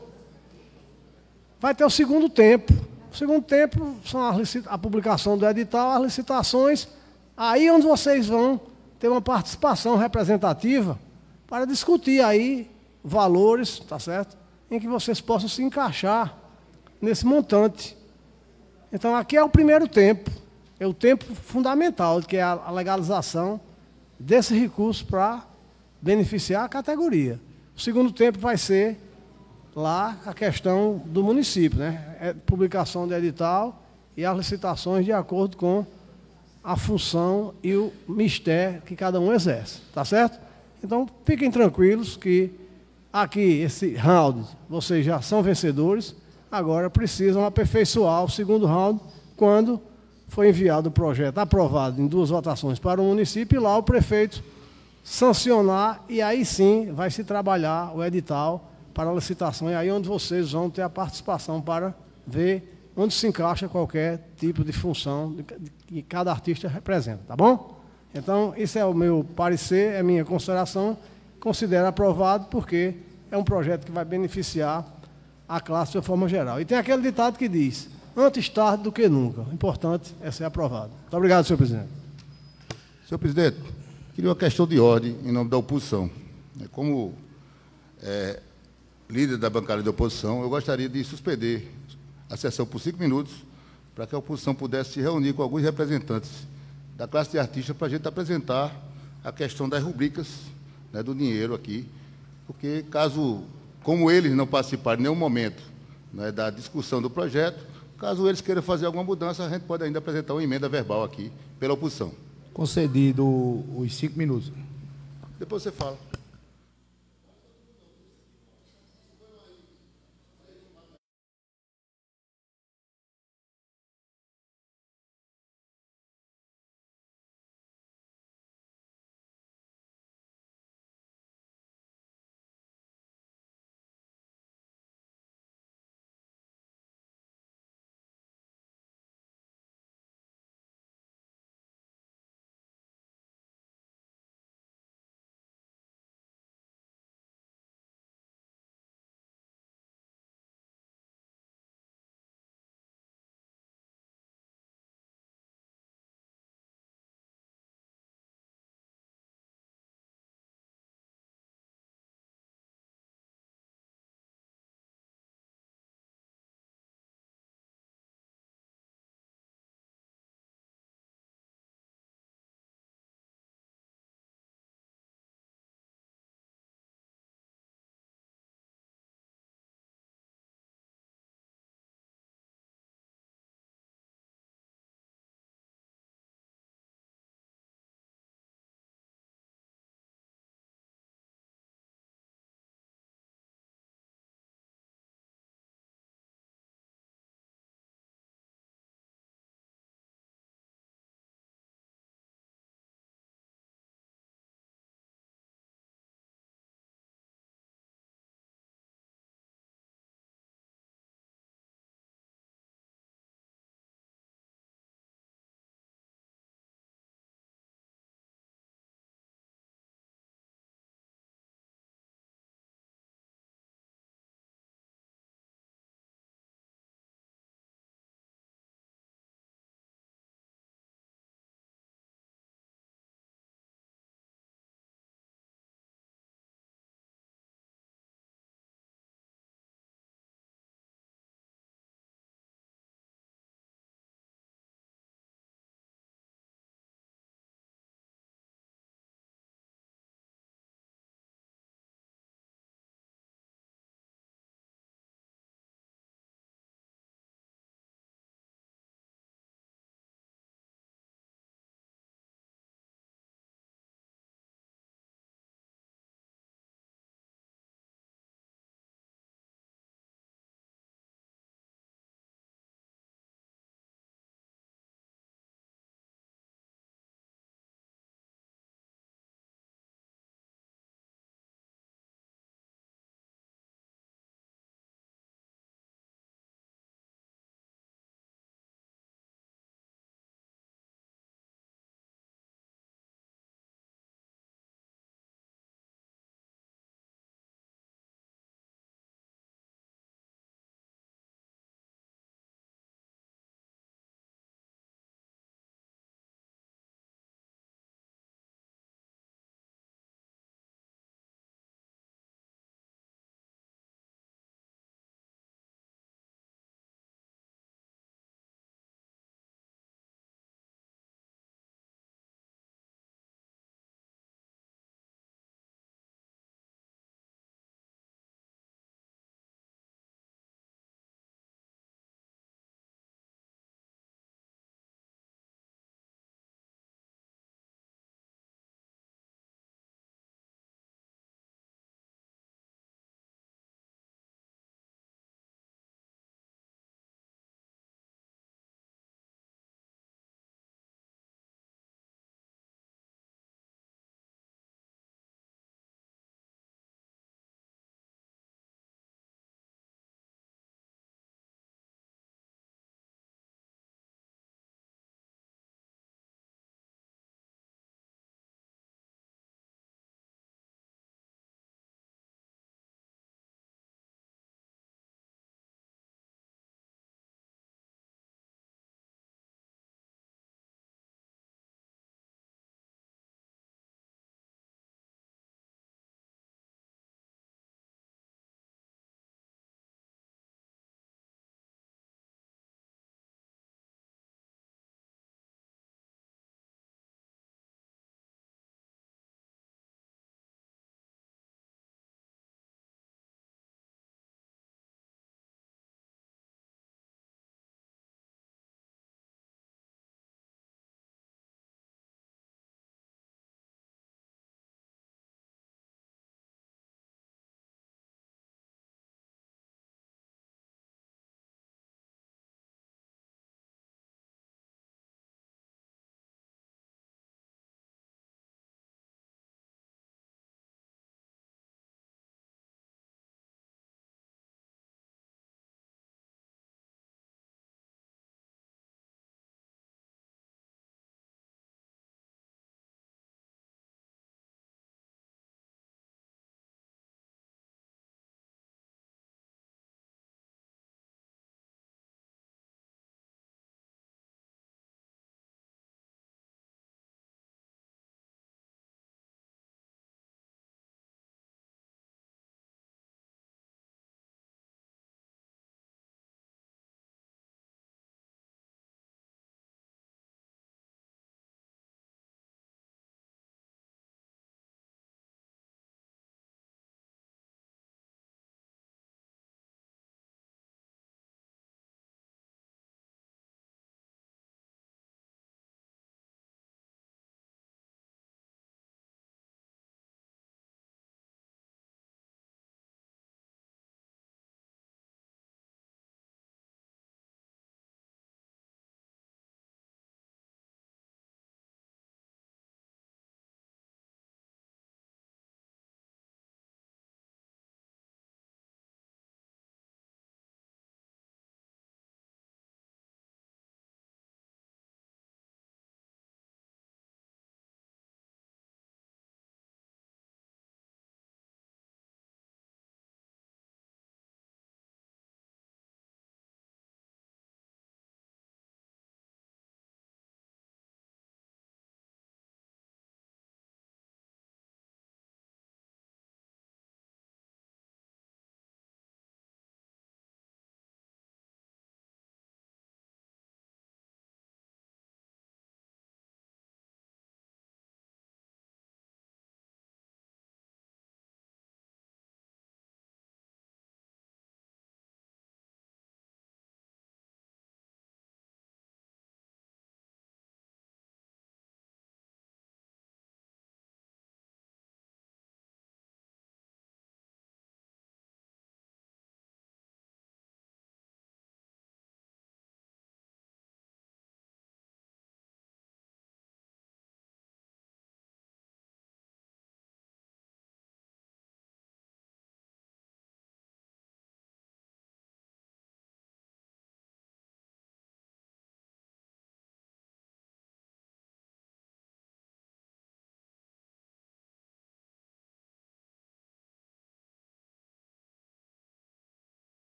S10: vai ter o segundo tempo. O segundo tempo são a, a publicação do edital, as licitações, aí onde vocês vão ter uma participação representativa para discutir aí valores, tá certo? Em que vocês possam se encaixar nesse montante. Então, aqui é o primeiro tempo, é o tempo fundamental, que é a legalização desse recurso para beneficiar a categoria. O segundo tempo vai ser lá a questão do município, né? É publicação do edital e as licitações de acordo com a função e o mistério que cada um exerce, tá certo? Então, fiquem tranquilos que aqui, esse round, vocês já são vencedores, agora precisam aperfeiçoar o segundo round, quando foi enviado o projeto aprovado em duas votações para o município, e lá o prefeito sancionar, e aí sim vai se trabalhar o edital para a licitação, e aí onde vocês vão ter a participação para ver onde se encaixa qualquer tipo de função que cada artista representa, tá bom? Então, esse é o meu parecer, é a minha consideração, considero aprovado porque é um projeto que vai beneficiar a classe de uma forma geral. E tem aquele ditado que diz, antes tarde do que nunca. O importante é ser aprovado. Muito obrigado, senhor presidente.
S5: Senhor presidente, queria uma questão de ordem em nome da oposição. Como é, líder da bancada de oposição, eu gostaria de suspender a sessão por cinco minutos para que a oposição pudesse se reunir com alguns representantes da classe de artistas para a gente apresentar a questão das rubricas, né, do dinheiro aqui, porque caso, como eles não participarem em nenhum momento, né, da discussão do projeto, caso eles queiram fazer alguma mudança, a gente pode ainda apresentar uma emenda verbal aqui pela oposição.
S1: Concedido os cinco minutos.
S5: Depois você fala.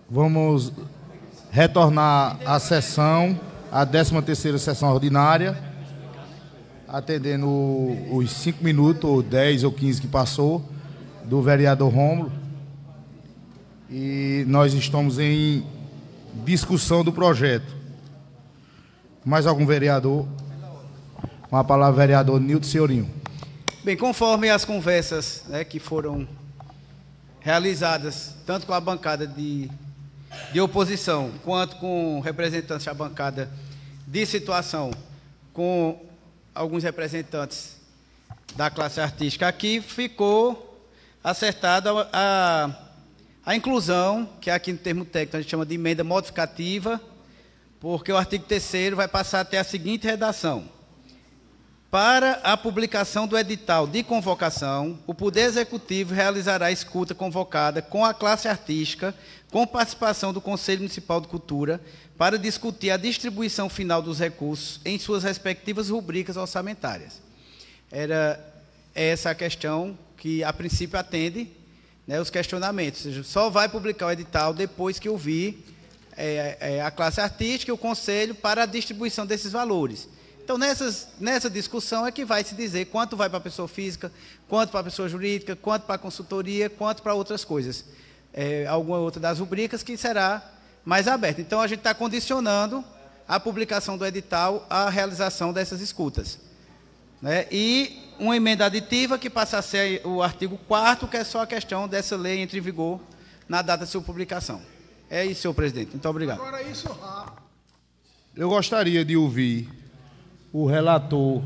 S1: Vamos retornar à sessão, a décima terceira sessão ordinária, atendendo os cinco minutos, ou dez ou quinze que passou, do vereador Rômulo. E nós estamos em discussão do projeto. Mais algum vereador? Com a palavra, vereador Nilton Senhorinho.
S7: Bem, conforme as conversas, né, que foram realizadas, tanto com a bancada de, de oposição, quanto com representantes da bancada de situação, com alguns representantes da classe artística, aqui ficou acertada a, a inclusão, que aqui no termo técnico a gente chama de emenda modificativa, porque o artigo terceiro vai passar a ter a seguinte redação: para a publicação do edital de convocação, o Poder Executivo realizará a escuta convocada com a classe artística, com participação do Conselho Municipal de Cultura, para discutir a distribuição final dos recursos em suas respectivas rubricas orçamentárias. Era essa a questão que, a princípio, atende, né, os questionamentos. Ou seja, só vai publicar o edital depois que ouvir é, é, a classe artística e o Conselho para a distribuição desses valores. Então, nessas, nessa discussão é que vai se dizer quanto vai para a pessoa física, quanto para a pessoa jurídica, quanto para a consultoria, quanto para outras coisas. É, alguma outra das rubricas que será mais aberta. Então, a gente está condicionando a publicação do edital à realização dessas escutas. Né? E uma emenda aditiva que passa a ser o artigo quarto, que é só a questão dessa lei entrar em vigor na data de sua publicação. É isso, senhor presidente. Muito obrigado.
S8: Agora isso,
S1: eu gostaria de ouvir o relator,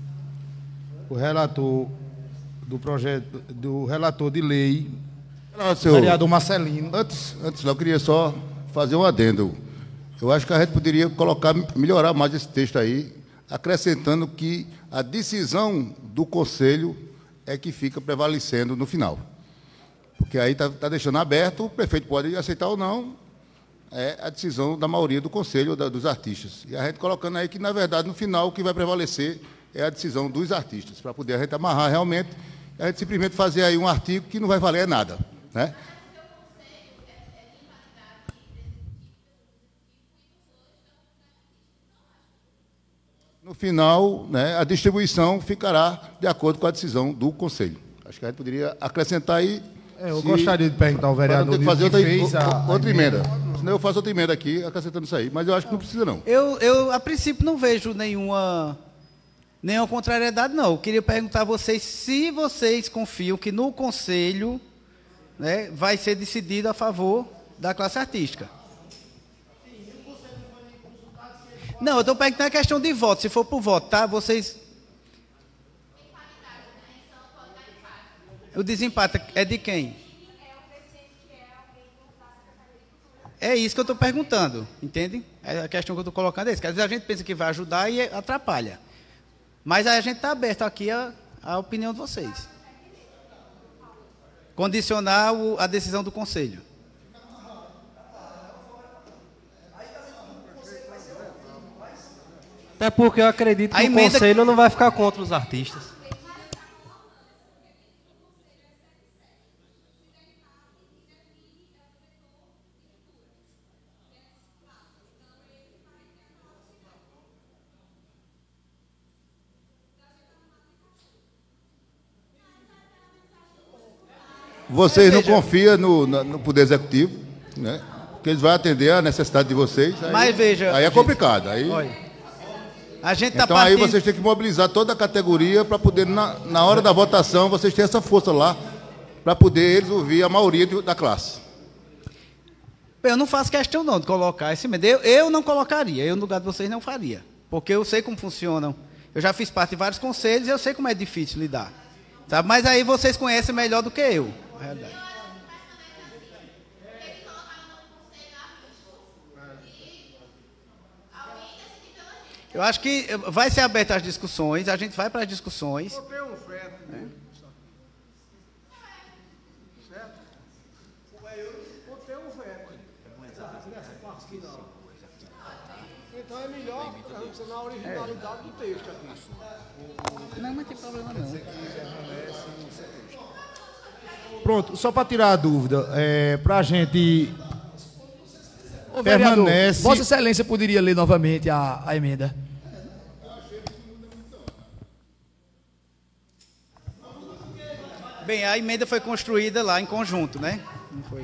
S1: o relator do projeto, do relator de lei,
S5: Não, seu,
S1: vereador Marcelino.
S5: Antes, antes, eu queria só fazer um adendo. Eu acho que a gente poderia colocar, melhorar mais esse texto aí, acrescentando que a decisão do Conselho é que fica prevalecendo no final. Porque aí está tá deixando aberto, o prefeito pode aceitar ou não, é a decisão da maioria do Conselho da, dos artistas. E a gente colocando aí que, na verdade, no final, o que vai prevalecer é a decisão dos artistas, para poder a gente amarrar realmente, a gente simplesmente fazer aí um artigo que não vai valer nada. Né? No final, né, a distribuição ficará de acordo com a decisão do Conselho. Acho que a gente poderia acrescentar aí.
S1: É, eu se... gostaria de perguntar ao vereador
S5: que fazer outra,
S1: fez a,
S5: outra, outra
S1: a emenda.
S5: emenda. Senão eu faço outra emenda aqui, acrescentando isso aí. Mas eu acho que não precisa, não.
S7: Eu, eu a princípio, não vejo nenhuma, nenhuma contrariedade, não. Eu queria perguntar a vocês se vocês confiam que no Conselho, né, vai ser decidido a favor da classe artística. Não, eu estou perguntando a questão de voto. Se for por voto, tá? Vocês... O desempate é de quem? É isso que eu estou perguntando, entende? É a questão que eu estou colocando é isso. Que às vezes a gente pensa que vai ajudar e atrapalha. Mas a gente está aberto aqui à, à opinião de vocês. Condicionar o, a decisão do Conselho.
S3: Até porque eu acredito que o Conselho não vai ficar contra os artistas.
S5: Vocês não confiam no, no Poder Executivo, né? Porque eles vão atender a necessidade de vocês. Aí,
S7: Mas veja...
S5: Aí é complicado. Aí,
S7: olha, a gente tá
S5: então
S7: partindo...
S5: aí vocês têm que mobilizar toda a categoria para poder, na, na hora da votação, vocês terem essa força lá, para poder eles ouvir a maioria de, da classe.
S7: Eu não faço questão não de colocar esse medo. Eu, eu não colocaria, eu no lugar de vocês não faria. Porque eu sei como funcionam. Eu já fiz parte de vários conselhos e eu sei como é difícil lidar. Sabe? Mas aí vocês conhecem melhor do que eu, na realidade. Eu acho que vai ser aberta as discussões, a gente vai para as discussões.
S10: Eu tenho um veto, né? Certo? Eu tenho um veto. Nessa parte aqui não. Então é melhor na originalidade do texto aqui.
S7: Não, mas tem problema não.
S1: Pronto, só para tirar a dúvida, é, para a gente
S4: Ô, vereador,
S1: permanece...
S4: Vossa Excelência poderia ler novamente a, a emenda?
S7: Bem, a emenda foi construída lá em conjunto, né? Não foi.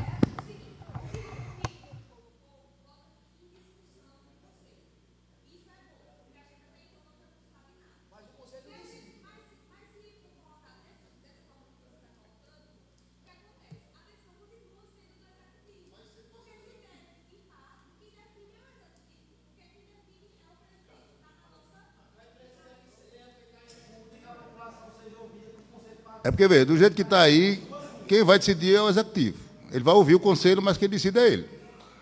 S5: É porque, veja, do jeito que está aí, quem vai decidir é o executivo. Ele vai ouvir o conselho, mas quem decide é ele.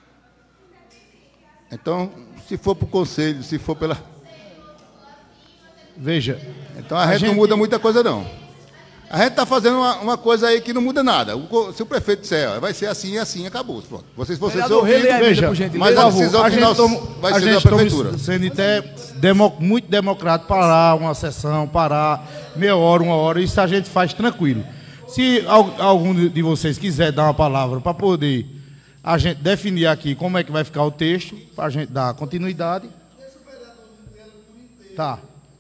S5: Então, se for para o conselho, se for pela...
S1: Veja...
S5: Então a, a gente, gente não muda muita coisa, não. A gente está fazendo uma, uma coisa aí que não muda nada. O, se o prefeito disser, ó, vai ser assim e assim, acabou. Pronto. Vocês vocês
S4: Vereador,
S5: ouvindo,
S1: veja,
S5: mas a decisão
S1: a
S5: final
S1: toma,
S5: vai
S1: a
S5: ser da
S1: gente
S5: prefeitura.
S1: Toma, sendo até demo, muito democrático, parar uma sessão, parar meia hora, uma hora, isso a gente faz tranquilo. Se algum de vocês quiser dar uma palavra para poder a gente definir aqui como é que vai ficar o texto, para a gente dar continuidade. Tá.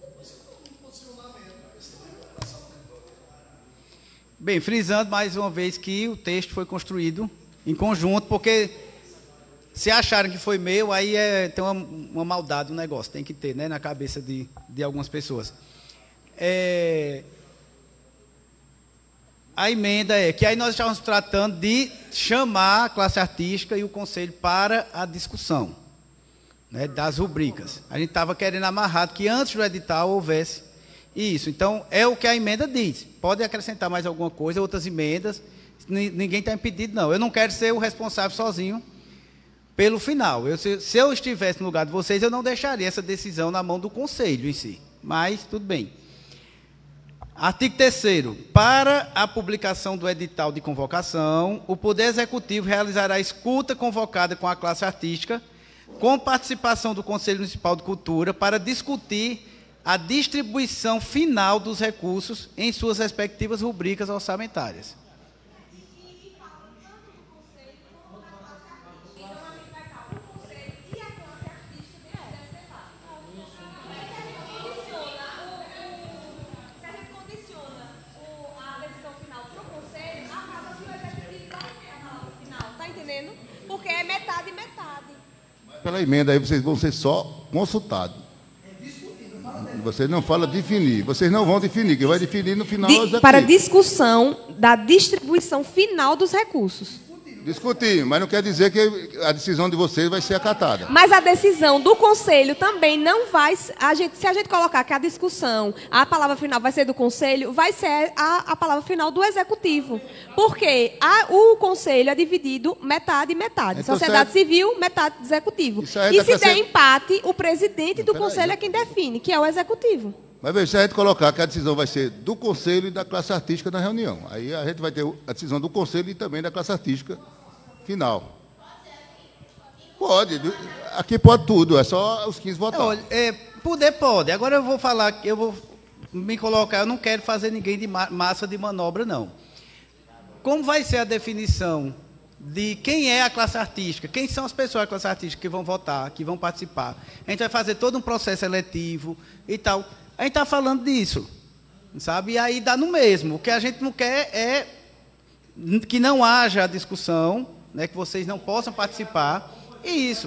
S7: Bem, frisando mais uma vez que o texto foi construído em conjunto, porque se acharem que foi meu, aí é, tem uma, uma maldade no negócio, tem que ter, né, na cabeça de, de algumas pessoas. É, a emenda é que aí nós estávamos tratando de chamar a classe artística e o conselho para a discussão, né, das rubricas. A gente estava querendo amarrar que antes do edital houvesse isso. Então, é o que a emenda diz. Pode acrescentar mais alguma coisa, outras emendas. Ninguém está impedido, não. Eu não quero ser o responsável sozinho pelo final. Eu, se, se eu estivesse no lugar de vocês, eu não deixaria essa decisão na mão do conselho em si. Mas, tudo bem. Artigo terceiro. Para a publicação do edital de convocação, o Poder Executivo realizará escuta convocada com a classe artística, com participação do Conselho Municipal de Cultura, para discutir a distribuição final dos recursos em suas respectivas rubricas orçamentárias.
S11: Tá entendendo? Porque é metade e metade.
S5: Pela emenda aí vocês vão ser só consultados. Vocês não falam definir, vocês não vão definir, quem vai definir no final é o
S11: para discussão da distribuição final dos recursos.
S5: Discutir, mas não quer dizer que a decisão de vocês vai ser acatada.
S11: Mas a decisão do conselho também não vai... A gente, se a gente colocar que a discussão, a palavra final vai ser do conselho, vai ser a, a palavra final do executivo. Porque a, o conselho é dividido metade e metade.
S5: Então,
S11: Sociedade
S5: certo.
S11: civil, metade do executivo.
S5: Isso aí
S11: E
S5: tá
S11: se der
S5: crescendo...
S11: empate, o presidente
S5: não,
S11: do
S5: peraí,
S11: conselho
S5: não.
S11: é quem define, que é o executivo.
S5: Mas veja, se a gente colocar que a decisão vai ser do conselho e da classe artística na reunião, aí a gente vai ter a decisão do conselho e também da classe artística final. Pode, aqui pode tudo, é só os quinze votar.
S7: Olha, é, poder pode. Agora eu vou falar, eu vou me colocar, eu não quero fazer ninguém de ma massa de manobra, não. Como vai ser a definição de quem é a classe artística, quem são as pessoas da classe artística que vão votar, que vão participar? A gente vai fazer todo um processo seletivo e tal. A gente está falando disso, sabe? E aí dá no mesmo. O que a gente não quer é que não haja discussão, né, que vocês não possam participar, e isso.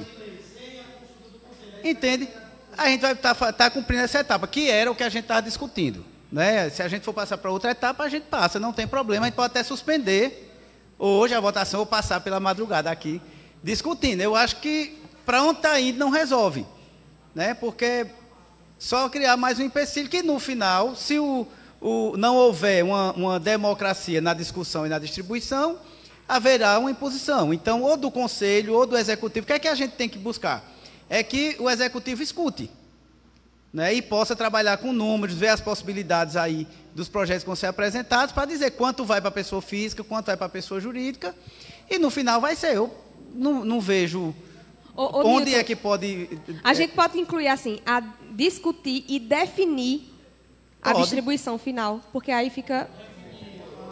S7: Entende? A gente vai estar tá, tá cumprindo essa etapa, que era o que a gente estava discutindo. Né? Se a gente for passar para outra etapa, a gente passa, não tem problema, a gente pode até suspender hoje a votação ou passar pela madrugada aqui, discutindo. Eu acho que para onde está indo não resolve, né? Porque só criar mais um empecilho que no final, se o, o, não houver uma, uma democracia na discussão e na distribuição, haverá uma imposição. Então, ou do Conselho, ou do Executivo. O que é que a gente tem que buscar? É que o Executivo escute, né, e possa trabalhar com números, ver as possibilidades aí dos projetos que vão ser apresentados, para dizer quanto vai para a pessoa física, quanto vai para a pessoa jurídica, e no final vai ser. Eu não, não vejo
S11: ô, ô,
S7: onde
S11: Nilton,
S7: é que pode...
S11: A é, gente pode incluir assim, a discutir e definir a
S7: pode.
S11: distribuição final, porque aí fica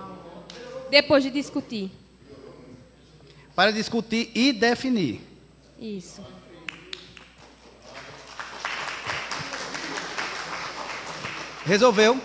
S11: depois de discutir.
S7: Para discutir e definir.
S11: Isso.
S7: Resolveu?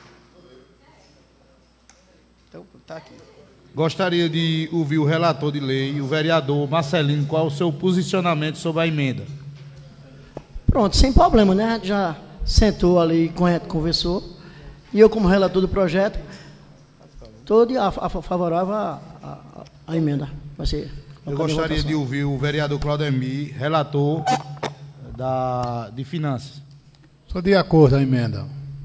S7: Então, tá aqui.
S1: Gostaria de ouvir o relator de lei, o vereador Marcelino, qual o seu posicionamento sobre a emenda.
S12: Pronto, sem problema, né? Já sentou ali, conversou. E eu, como relator do projeto, estou favorável à, à, à emenda. Vai ser.
S1: Eu gostaria de ouvir o vereador Claudemir, relator da, de Finanças.
S13: Estou de acordo com a emenda.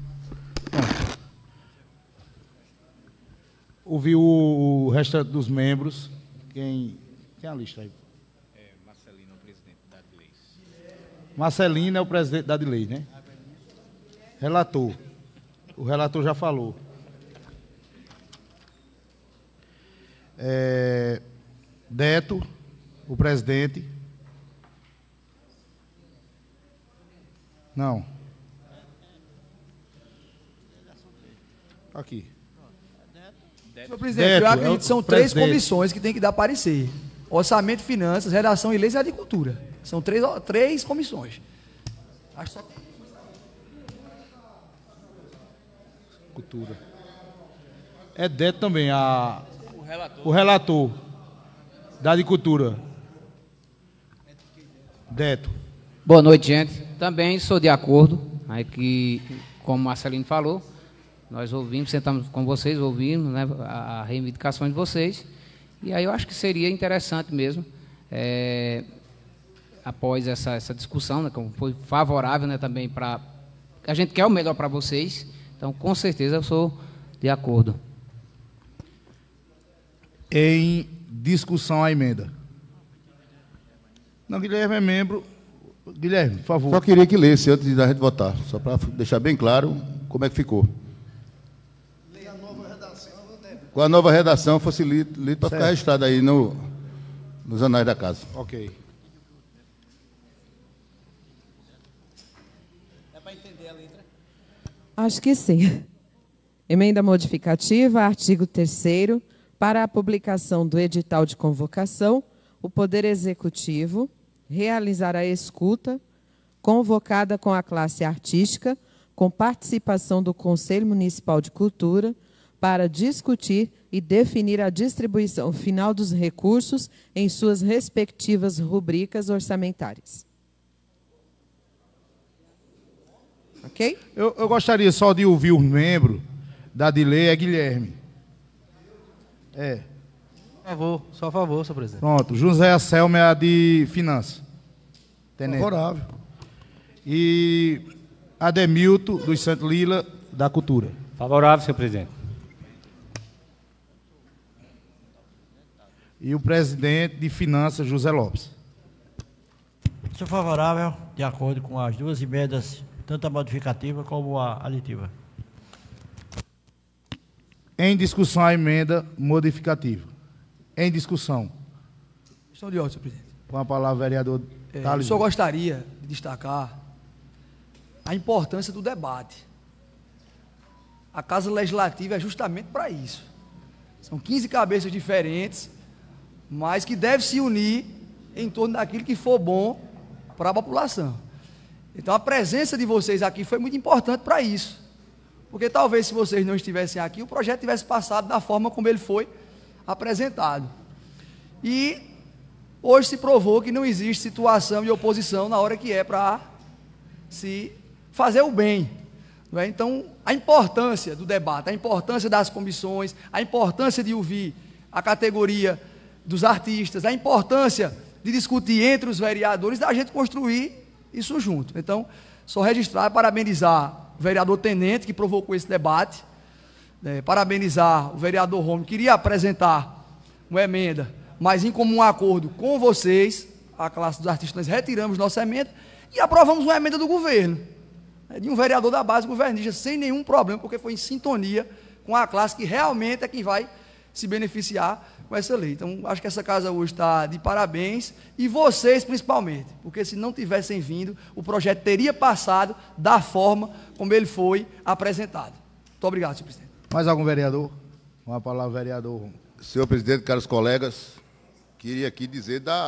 S1: Ouvir o, o resto dos membros. Quem tem a lista aí?
S14: É, Marcelino é o presidente da D L E I.
S1: Marcelino é o presidente da D L E I, né? Relator. O relator já falou. É, Deto, o presidente. Não. Aqui.
S4: Senhor presidente,
S1: Deto,
S4: eu acredito
S1: é
S4: que são três comissões que têm que dar parecer. Orçamento, Finanças, Redação e Leis e Agricultura. São três, três comissões. Acho só...
S1: Cultura. É Deto também, a,
S14: O relator.
S1: o relator da Agricultura. Deto.
S15: Boa noite, gente. Também sou de acordo, aí que, como o Marcelino falou, nós ouvimos, sentamos com vocês, ouvimos, né, a reivindicação de vocês, e aí eu acho que seria interessante mesmo, é, após essa, essa discussão, né, como foi favorável, né, também para... A gente quer o melhor para vocês, então com certeza eu sou de acordo.
S1: Em discussão a emenda. Não, Guilherme é membro. Guilherme, por favor.
S5: Só queria que lesse antes da gente votar, só para deixar bem claro como é que ficou. Com a nova redação, fosse lido, lido para ficar registrado aí no, nos anais da casa.
S1: Ok.
S7: Dá para entender a letra?
S2: Acho que sim. Emenda modificativa, artigo terceiro, para a publicação do edital de convocação, o Poder Executivo realizará a escuta convocada com a classe artística, com participação do Conselho Municipal de Cultura, para discutir e definir a distribuição final dos recursos em suas respectivas rubricas orçamentárias. Ok?
S1: Eu, eu gostaria só de ouvir os membros da D L E I, é Guilherme. É.
S3: Por favor, só a favor, senhor presidente.
S1: Pronto. José Anselmo é a de Finanças. Tenente.
S8: Favorável.
S1: E Ademilton dos Santos Lila, da Cultura.
S16: Favorável, senhor presidente.
S1: E o presidente de Finanças, José Lopes.
S6: Sou favorável, de acordo com as duas emendas, tanto a modificativa como a aditiva.
S1: Em discussão a emenda modificativa. Em discussão.
S4: Questão de ordem, senhor presidente.
S1: Com a palavra, vereador
S4: É, eu
S1: Thales.
S4: só gostaria de destacar a importância do debate. A Casa Legislativa é justamente para isso. São quinze cabeças diferentes, mas que devem se unir em torno daquilo que for bom para a população. Então, a presença de vocês aqui foi muito importante para isso. Porque talvez, se vocês não estivessem aqui, o projeto tivesse passado da forma como ele foi apresentado. E hoje se provou que não existe situação de oposição na hora que é para se fazer o bem. Não é? Então, a importância do debate, a importância das comissões, a importância de ouvir a categoria dos artistas, a importância de discutir entre os vereadores, da gente construir isso junto. Então, só registrar e parabenizar o vereador Tenente, que provocou esse debate, é, parabenizar o vereador Romo, que queria apresentar uma emenda, mas em comum acordo com vocês, a classe dos artistas, nós retiramos nossa emenda e aprovamos uma emenda do governo, né, de um vereador da base governista, sem nenhum problema, porque foi em sintonia com a classe que realmente é quem vai se beneficiar com essa lei. Então, acho que essa casa hoje está de parabéns, e vocês principalmente, porque se não tivessem vindo, o projeto teria passado da forma como ele foi apresentado. Muito obrigado, senhor presidente.
S1: Mais algum vereador? Com a palavra, vereador.
S5: Senhor presidente, caros colegas, queria aqui dizer da,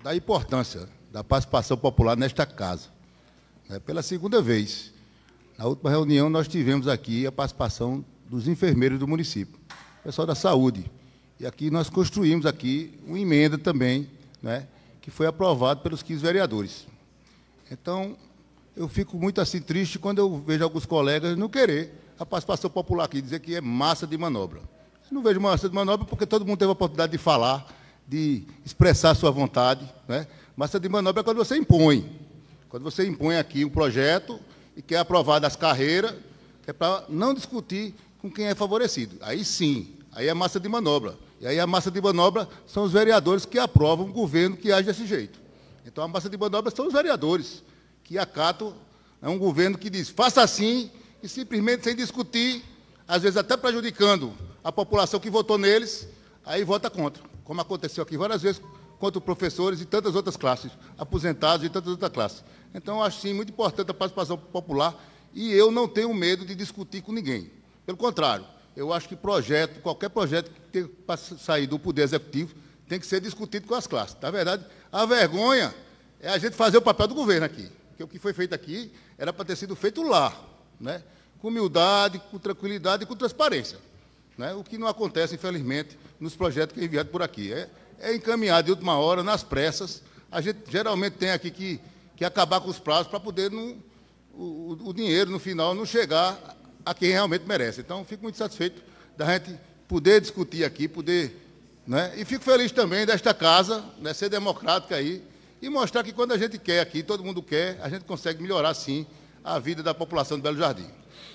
S5: da importância da participação popular nesta casa. Né? Pela segunda vez, na última reunião, nós tivemos aqui a participação dos enfermeiros do município, pessoal da saúde. E aqui nós construímos aqui uma emenda também, né, que foi aprovada pelos quinze vereadores. Então, eu fico muito assim triste quando eu vejo alguns colegas não querer a participação popular aqui, dizer que é massa de manobra. Eu não vejo massa de manobra porque todo mundo teve a oportunidade de falar, de expressar a sua vontade. Né? Massa de manobra é quando você impõe. Quando você impõe aqui um projeto e quer aprovar das carreiras, é para não discutir com quem é favorecido. Aí sim, aí é massa de manobra. E aí a massa de manobra são os vereadores que aprovam um governo que age desse jeito. Então a massa de manobra são os vereadores que acatam, é um governo que diz, faça assim, e simplesmente sem discutir, às vezes até prejudicando a população que votou neles, aí vota contra, como aconteceu aqui várias vezes, contra professores e tantas outras classes, aposentados e tantas outras classes. Então, eu acho, sim, muito importante a participação popular, e eu não tenho medo de discutir com ninguém. Pelo contrário, eu acho que projeto, qualquer projeto que tem para sair do Poder Executivo, tem que ser discutido com as classes. Na verdade, a vergonha é a gente fazer o papel do governo aqui, porque o que foi feito aqui era para ter sido feito lá, né? Com humildade, com tranquilidade e com transparência. Né? O que não acontece, infelizmente, nos projetos que é enviado por aqui. É, é encaminhado de última hora, nas pressas. A gente geralmente tem aqui que, que acabar com os prazos para poder não, o, o dinheiro, no final, não chegar a quem realmente merece. Então, fico muito satisfeito da gente poder discutir aqui, poder... Né? E fico feliz também desta casa, né, ser democrática aí, e mostrar que quando a gente quer aqui, todo mundo quer, a gente consegue melhorar, sim, a vida da população de Belo Jardim.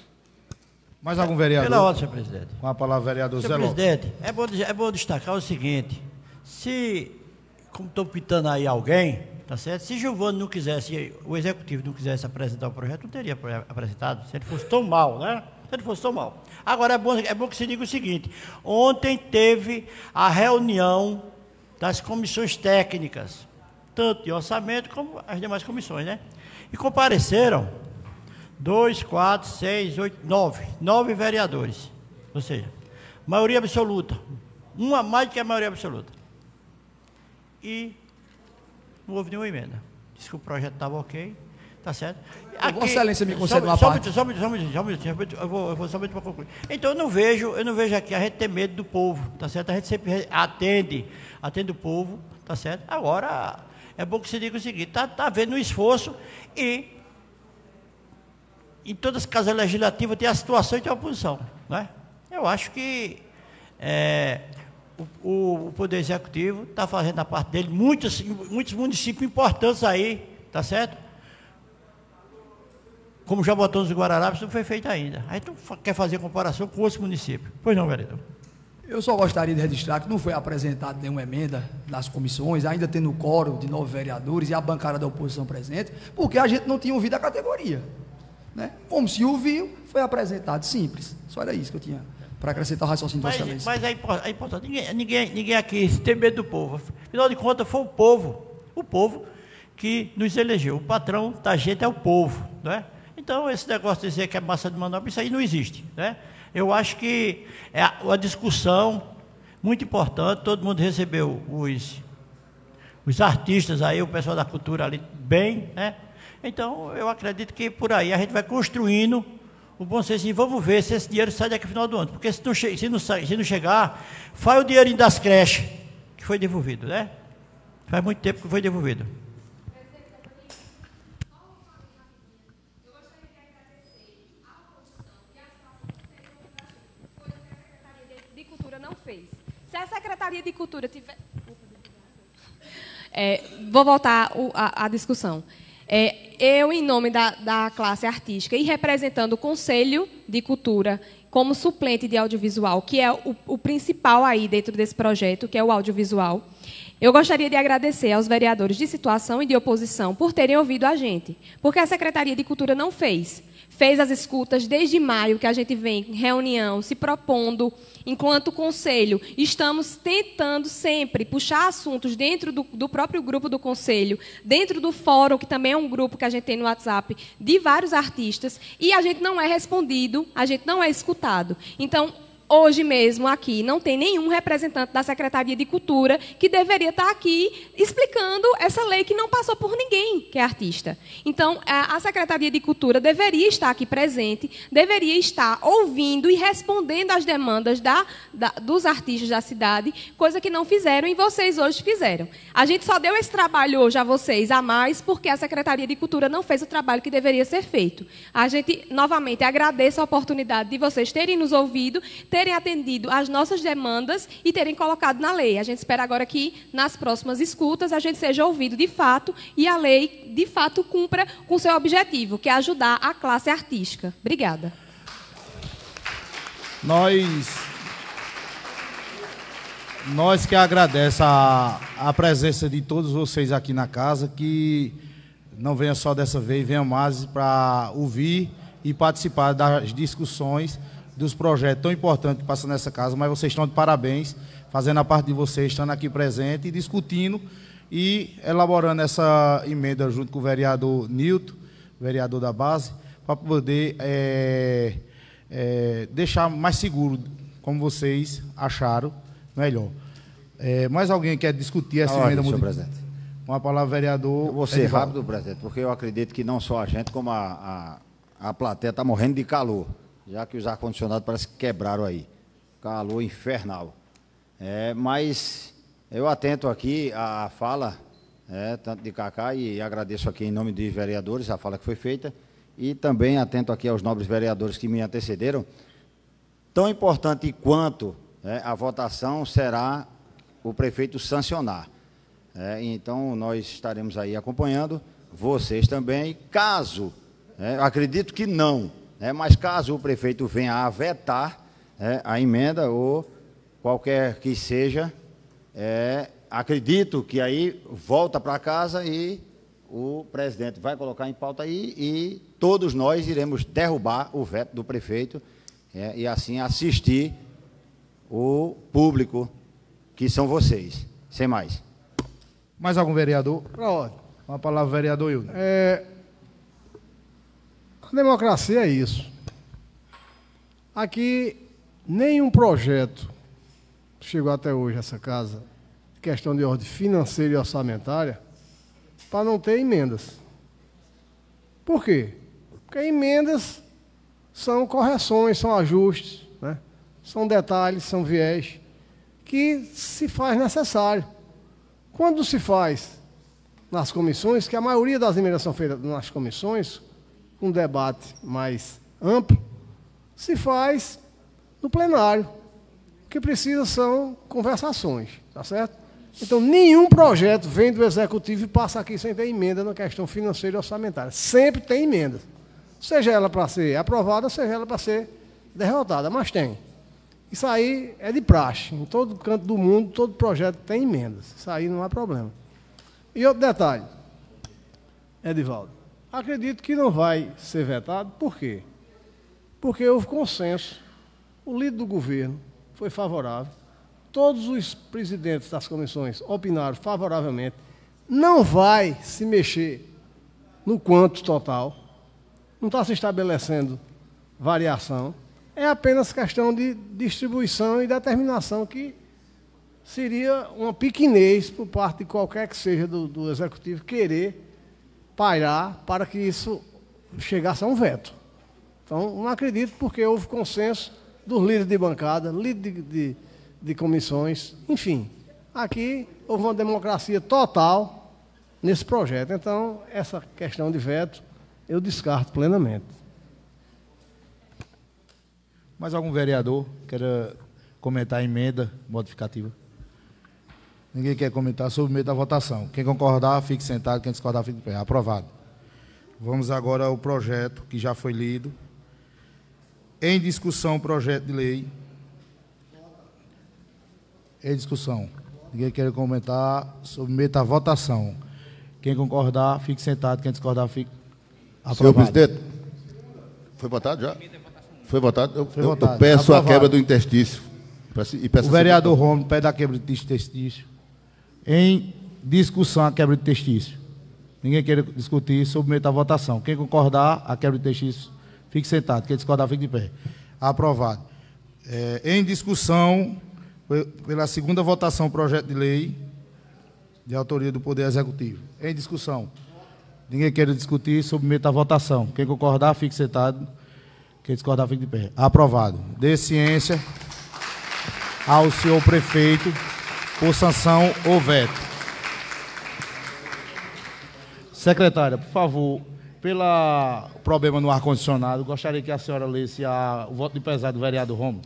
S1: Mais algum vereador?
S6: Pela ordem, senhor presidente.
S1: Com a palavra, vereador Zé Lopes.
S6: Senhor presidente, é bom, é bom destacar o seguinte, se, como estou pitando aí alguém, tá certo? Se Giovanni não quisesse, o executivo não quisesse apresentar o projeto, não teria apresentado, se ele fosse tão mal, né? Se ele fosse tão mal. Agora, é bom, é bom que se diga o seguinte, ontem teve a reunião das comissões técnicas, tanto de orçamento como as demais comissões, né? E compareceram dois, quatro, seis, oito, nove. Nove vereadores. Ou seja, maioria absoluta. Uma mais do que a maioria absoluta. E não houve nenhuma emenda. Disse que o projeto estava ok. Tá certo?
S4: Aqui, Vossa Excelência me concede uma
S6: só,
S4: parte.
S6: Só, só, só, eu vou, eu vou somente para concluir. Então, eu não vejo, eu não vejo aqui a gente ter medo do povo, tá certo? A gente sempre atende, atende o povo, tá certo? Agora, é bom que se diga o seguinte, tá, tá havendo um esforço e em todas as casas legislativas tem a situação e tem a oposição, né? Eu acho que é, o, o Poder Executivo está fazendo a parte dele, muitos, muitos municípios importantes aí, tá certo? Como Jabotões e Guararapes, isso não foi feito ainda. Aí tu quer fazer comparação com outros municípios. Pois não, vereador?
S4: Eu só gostaria de registrar que não foi apresentada nenhuma emenda nas comissões, ainda tendo o quórum de nove vereadores e a bancada da oposição presente, porque a gente não tinha ouvido a categoria. Né? Como se ouviu, foi apresentado, simples. Só era isso que eu tinha para acrescentar o raciocínio
S6: mas,
S4: da Excelência.
S6: Mas é importante, é importante. Ninguém, ninguém, ninguém aqui tem medo do povo. Afinal de contas, foi o povo, o povo que nos elegeu. O patrão da gente é o povo, não é? Então, esse negócio de dizer que é massa de manobra, isso aí não existe, né? Eu acho que é uma discussão muito importante, todo mundo recebeu os, os artistas aí, o pessoal da cultura ali, bem, né? Então, eu acredito que por aí a gente vai construindo o bom senso e vamos ver se esse dinheiro sai daqui no final do ano, porque se não, se não, se não chegar, faz o dinheirinho das creches, que foi devolvido, né? Faz muito tempo que foi devolvido.
S11: Se a Secretaria de Cultura tiver... É, vou voltar à discussão. É, eu, em nome da, da classe artística e representando o Conselho de Cultura como suplente de audiovisual, que é o, o principal aí dentro desse projeto, que é o audiovisual, eu gostaria de agradecer aos vereadores de situação e de oposição por terem ouvido a gente, porque a Secretaria de Cultura não fez. Fez as escutas desde maio, que a gente vem em reunião, se propondo, enquanto Conselho, estamos tentando sempre puxar assuntos dentro do, do próprio grupo do Conselho, dentro do fórum, que também é um grupo que a gente tem no WhatsApp, de vários artistas, e a gente não é respondido, a gente não é escutado. Então, hoje mesmo aqui não tem nenhum representante da Secretaria de Cultura que deveria estar aqui explicando essa lei que não passou por ninguém que é artista. Então, a Secretaria de Cultura deveria estar aqui presente, deveria estar ouvindo e respondendo às demandas da, da, dos artistas da cidade, coisa que não fizeram e vocês hoje fizeram. A gente só deu esse trabalho hoje a vocês a mais porque a Secretaria de Cultura não fez o trabalho que deveria ser feito. A gente, novamente, agradece a oportunidade de vocês terem nos ouvido, terem atendido às nossas demandas e terem colocado na lei. A gente espera agora que, nas próximas escutas, a gente seja ouvido de fato e a lei, de fato, cumpra com seu objetivo, que é ajudar a classe artística. Obrigada.
S1: Nós, nós que agradecemos a, a presença de todos vocês aqui na casa, que não venha só dessa vez, venha mais para ouvir e participar das discussões dos projetos tão importantes que passam nessa casa, mas vocês estão de parabéns, fazendo a parte de vocês, estando aqui presente e discutindo e elaborando essa emenda junto com o vereador Nilton, vereador da base, para poder é, é, deixar mais seguro, como vocês acharam melhor. É, mais alguém quer discutir essa
S9: Olha,
S1: emenda?
S9: senhor presidente.
S1: Com a palavra, vereador.
S9: Eu vou ser
S1: Edivaldo.
S9: rápido, presidente, porque eu acredito que não só a gente, como a, a, a plateia está morrendo de calor, já que os ar-condicionados parece que quebraram aí. Calor infernal. É, mas eu atento aqui à fala, é, tanto de Cacá, e agradeço aqui em nome dos vereadores a fala que foi feita, e também atento aqui aos nobres vereadores que me antecederam. Tão importante quanto é, a votação será o prefeito sancionar. É, então, nós estaremos aí acompanhando, vocês também, caso, é, acredito que não, é, mas caso o prefeito venha a vetar é, a emenda ou qualquer que seja, é, acredito que aí volta para casa e o presidente vai colocar em pauta aí e todos nós iremos derrubar o veto do prefeito é, e assim assistir o público que são vocês. Sem mais.
S1: Mais algum vereador?
S10: Pronto.
S1: Uma palavra, vereador Hildo.
S10: É, a democracia é isso. Aqui, nenhum projeto chegou até hoje a essa casa, questão de ordem financeira e orçamentária, para não ter emendas. Por quê? Porque emendas são correções, são ajustes, né? São detalhes, são viés, que se faz necessário. Quando se faz nas comissões, que a maioria das emendas são feitas nas comissões, um debate mais amplo, se faz no plenário. O que precisa são conversações, tá certo? Então, nenhum projeto vem do Executivo e passa aqui sem ter emenda na questão financeira e orçamentária. Sempre tem emendas. Seja ela para ser aprovada, seja ela para ser derrotada, mas tem. Isso aí é de praxe. Em todo canto do mundo, todo projeto tem emendas. Isso aí não há problema. E outro detalhe, Edivaldo, acredito que não vai ser vetado. Por quê? Porque houve consenso. O líder do governo foi favorável. Todos os presidentes das comissões opinaram favoravelmente. Não vai se mexer no quanto total. Não está se estabelecendo variação. É apenas questão de distribuição e determinação que seria uma pequenez por parte de qualquer que seja do, do Executivo querer pairar para que isso chegasse a um veto. Então, não acredito porque houve consenso dos líderes de bancada, líderes de, de, de comissões, enfim. Aqui houve uma democracia total nesse projeto. Então, essa questão de veto eu descarto plenamente.
S1: Mais algum vereador queira comentar a emenda modificativa? Ninguém quer comentar sobre o meio da votação. Quem concordar, fique sentado. Quem discordar, fique de pé. Aprovado. Vamos agora ao projeto que já foi lido. Em discussão, projeto de lei. Em discussão. Ninguém quer comentar sobre o meio da votação. Quem concordar, fique sentado. Quem discordar, fique aprovado.
S5: Senhor presidente, foi votado já? Foi votado? Eu,
S1: Foi
S5: eu,
S1: votado.
S5: eu peço
S1: Aprovado.
S5: a quebra do interstício. Peço, e peço
S1: O vereador Romulo pede a quebra de interstício. Em discussão, a quebra de interstício. Ninguém quer discutir sobre o meio da votação. Quem concordar, a quebra de interstício, fique sentado. Quem discordar, fique de pé. Aprovado. É, em discussão, pela segunda votação, o projeto de lei de autoria do Poder Executivo. Em discussão. Ninguém quer discutir, submeta à votação. Quem concordar, fique sentado. Quem discordar, fique de pé. Aprovado. Dê ciência ao senhor prefeito por sanção ou veto. Secretária, por favor, pelo problema no ar-condicionado, gostaria que a senhora lesse a, o voto de pesar do vereador Rômulo.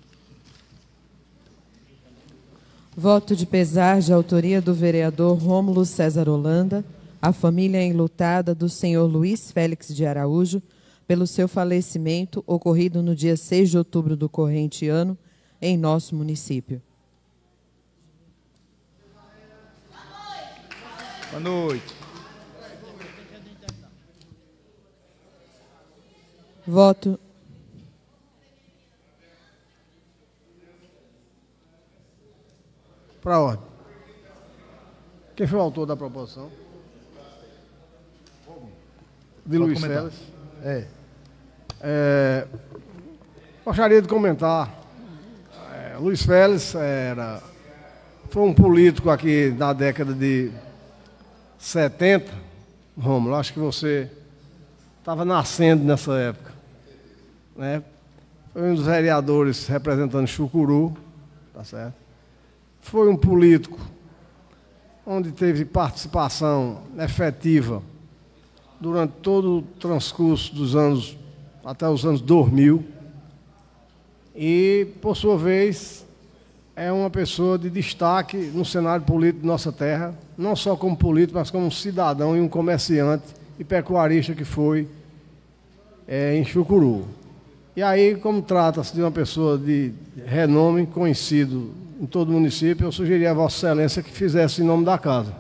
S2: Voto de pesar de autoria do vereador Rômulo César Holanda, a família enlutada do senhor Luiz Félix de Araújo, pelo seu falecimento ocorrido no dia seis de outubro do corrente ano, em nosso município.
S1: Boa noite.
S2: Voto.
S10: Para a ordem. Quem foi o autor da proposição? De Luiz Félix.
S1: É.
S10: é. Gostaria de comentar. É, Luiz Félix era, foi um político aqui na década de setenta. Rômulo, acho que você estava nascendo nessa época. Né? Foi um dos vereadores representando Chucuru, tá certo? Foi um político onde teve participação efetiva durante todo o transcurso dos anos, até os anos dois mil. E, por sua vez, é uma pessoa de destaque no cenário político de nossa terra, não só como político, mas como um cidadão e um comerciante e pecuarista que foi é, em Chucuru. E aí, como trata-se de uma pessoa de renome, conhecido em todo o município, eu sugeriria a Vossa Excelência que fizesse em nome da casa.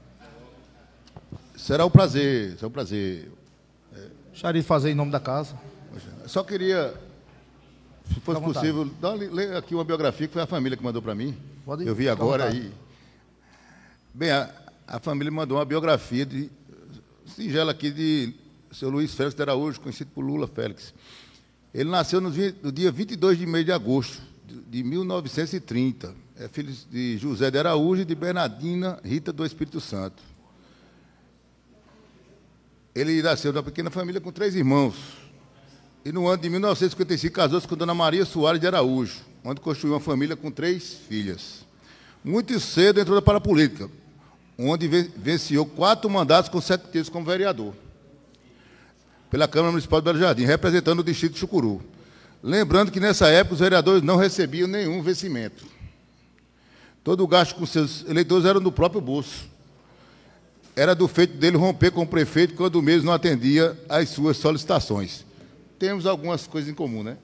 S5: Será um prazer, será um prazer.
S1: Gostaria de fazer em nome da casa.
S5: Eu só queria, se fosse possível, dar, ler aqui uma biografia que foi a família que mandou para mim. Pode ir, eu vi agora aí. Bem, a, a família mandou uma biografia de, singela aqui de seu Luiz Félix de Araújo, conhecido por Lula Félix. Ele nasceu no, no dia vinte e dois de mês de agosto de mil novecentos e trinta. É filho de José de Araújo e de Bernardina Rita do Espírito Santo. Ele nasceu numa pequena família com três irmãos. E no ano de mil novecentos e cinquenta e cinco casou-se com Dona Maria Soares de Araújo, onde construiu uma família com três filhas. Muito cedo entrou para a política, onde venceu quatro mandatos consecutivos como vereador pela Câmara Municipal de Belo Jardim, representando o distrito de Chucuru. Lembrando que, nessa época, os vereadores não recebiam nenhum vencimento. Todo o gasto com seus eleitores era do próprio bolso. Era do feito dele romper com o prefeito quando o mesmo não atendia às suas solicitações. Temos algumas coisas em comum, né?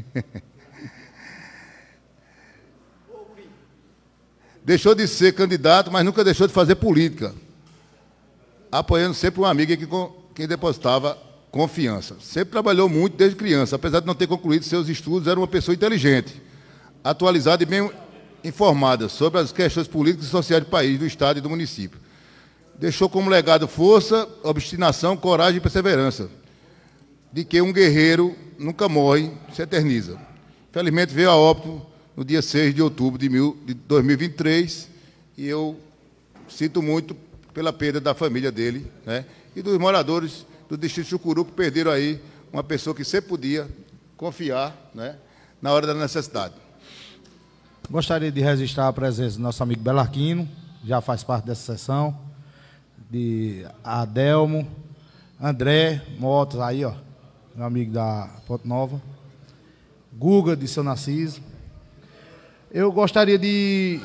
S5: Deixou de ser candidato, mas nunca deixou de fazer política, apoiando sempre uma amiga que, quem depositava confiança. Sempre trabalhou muito desde criança, apesar de não ter concluído seus estudos, era uma pessoa inteligente, atualizada e bem informada sobre as questões políticas e sociais do país, do estado e do município. Deixou como legado força, obstinação, coragem e perseverança, de que um guerreiro nunca morre, se eterniza. Infelizmente veio a óbito no dia seis de outubro de dois mil e vinte e três, e eu sinto muito pela perda da família dele, né, e dos moradores do distrito de Chucuru, que perderam aí uma pessoa que sempre podia confiar, né, na hora da necessidade.
S1: Gostaria de registrar a presença do nosso amigo Belarquino, já faz parte dessa sessão, de Adelmo, André Motos, aí, ó, meu amigo da Ponte Nova, Guga, de São Narciso. Eu gostaria de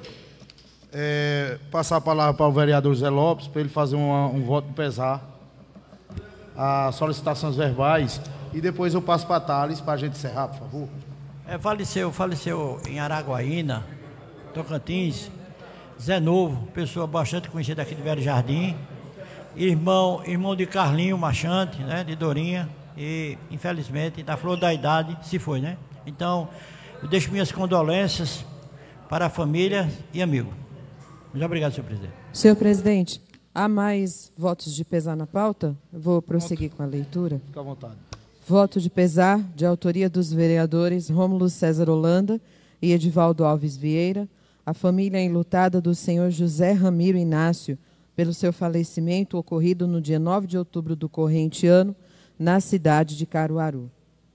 S1: é, passar a palavra para o vereador Zé Lopes, para ele fazer uma, um voto de pesar, as solicitações verbais, e depois eu passo para a Thales, para a gente encerrar, por favor.
S6: É, faleceu, faleceu em Araguaína, Tocantins, Zé Novo, pessoa bastante conhecida aqui de Belo Jardim, irmão, irmão de Carlinho Machante, né, de Dorinha, e infelizmente, da flor da idade, se foi, né? Então, eu deixo minhas condolências para a família e amigo. Muito obrigado, senhor presidente.
S2: Senhor presidente, há mais votos de pesar na pauta? Eu vou prosseguir com a leitura.
S1: Fica à vontade.
S2: Voto de pesar, de autoria dos vereadores Rômulo César Holanda e Edivaldo Alves Vieira, a família enlutada do senhor José Ramiro Inácio, pelo seu falecimento ocorrido no dia nove de outubro do corrente ano, na cidade de Caruaru.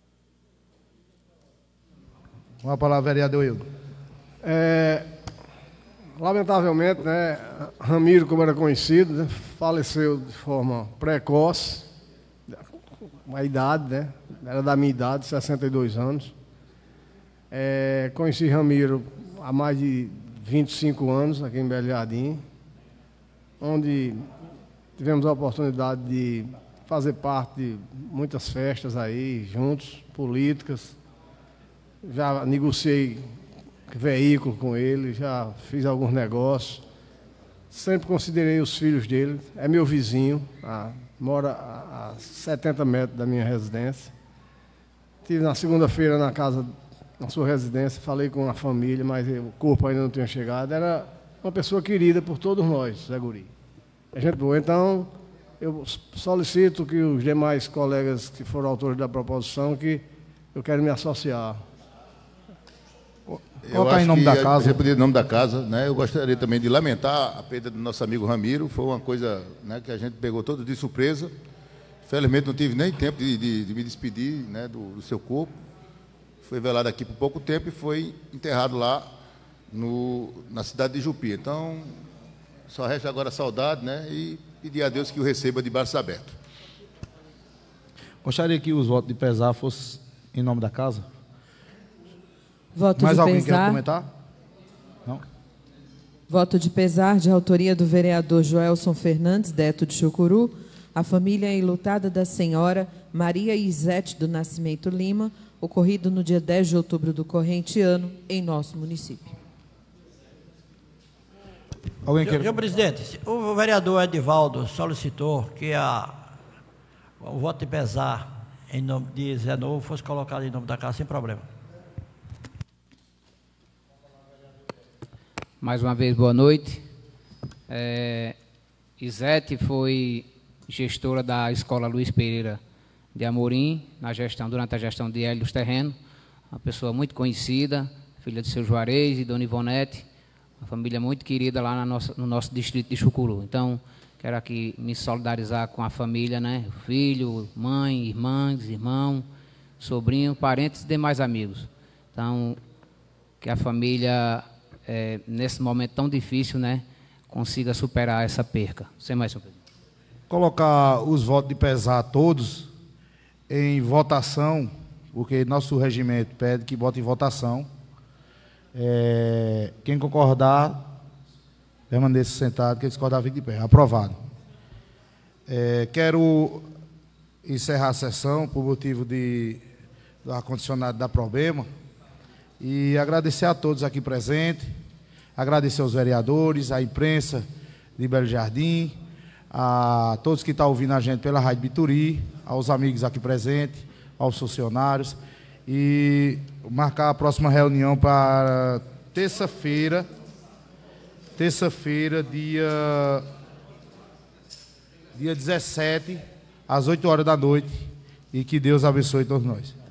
S1: Com a palavra, vereador Hildo.
S10: É, lamentavelmente, né, Ramiro, como era conhecido, né, faleceu de forma precoce, com a idade, né, era da minha idade, sessenta e dois anos. É, conheci Ramiro há mais de vinte e cinco anos, aqui em Belo Jardim, onde tivemos a oportunidade de fazer parte de muitas festas aí, juntos, políticas. Já negociei veículo com ele, já fiz alguns negócios. Sempre considerei os filhos dele. É meu vizinho, ah, mora a, a setenta metros da minha residência. Estive na segunda-feira na casa, na sua residência, falei com a família, mas o corpo ainda não tinha chegado. Era uma pessoa querida por todos nós, Zé Guri. A gente boa. Então, eu solicito que os demais colegas que foram autores da proposição, que eu quero me associar.
S1: Colocar em nome da casa.
S5: Em nome da casa, né? Eu gostaria também de lamentar a perda do nosso amigo Ramiro. Foi uma coisa, né, que a gente pegou todo de surpresa. Felizmente não tive nem tempo de, de, de me despedir, né, do, do seu corpo. Foi velado aqui por pouco tempo e foi enterrado lá no, na cidade de Jupi. Então, só resta agora saudade, né, e pedir a Deus que o receba de braços abertos.
S1: Gostaria que os votos de pesar fossem em nome da casa.
S2: Voto
S1: Mais
S2: de
S1: alguém
S2: pesar.
S1: quer comentar? Não?
S2: Voto de pesar, de autoria do vereador Joelson Fernandes, Deto de Chucuru, a família enlutada da senhora Maria Isete do Nascimento Lima, ocorrido no dia dez de outubro do corrente ano, em nosso município.
S1: Alguém quer...
S6: Senhor presidente, o vereador Edivaldo solicitou que a, o voto de pesar em nome de Zé Novo fosse colocado em nome da casa, sem problema.
S15: Mais uma vez, boa noite. É, Isete foi gestora da Escola Luiz Pereira de Amorim, na gestão, durante a gestão de Hélio dos Terrenos, uma pessoa muito conhecida, filha de seu Juarez e Dona Ivonete, uma família muito querida lá na nossa, no nosso distrito de Chucuru. Então, quero aqui me solidarizar com a família, né? Filho, mãe, irmãs, irmão, sobrinho, parentes e demais amigos. Então, que a família... É, nesse momento tão difícil, né, consiga superar essa perca. Sem mais, senhor presidente.
S1: Colocar os votos de pesar todos em votação, porque nosso regimento pede que vote em votação. É, quem concordar, permaneça sentado, quem discordar, fique de pé. Aprovado. É, quero encerrar a sessão por motivo de, do ar-condicionado dar problema. E agradecer a todos aqui presentes, agradecer aos vereadores, à imprensa de Belo Jardim, a todos que estão ouvindo a gente pela Rádio Bituri, aos amigos aqui presentes, aos funcionários, e marcar a próxima reunião para terça-feira, terça-feira, dia, dia dezessete, às oito horas da noite, e que Deus abençoe todos nós.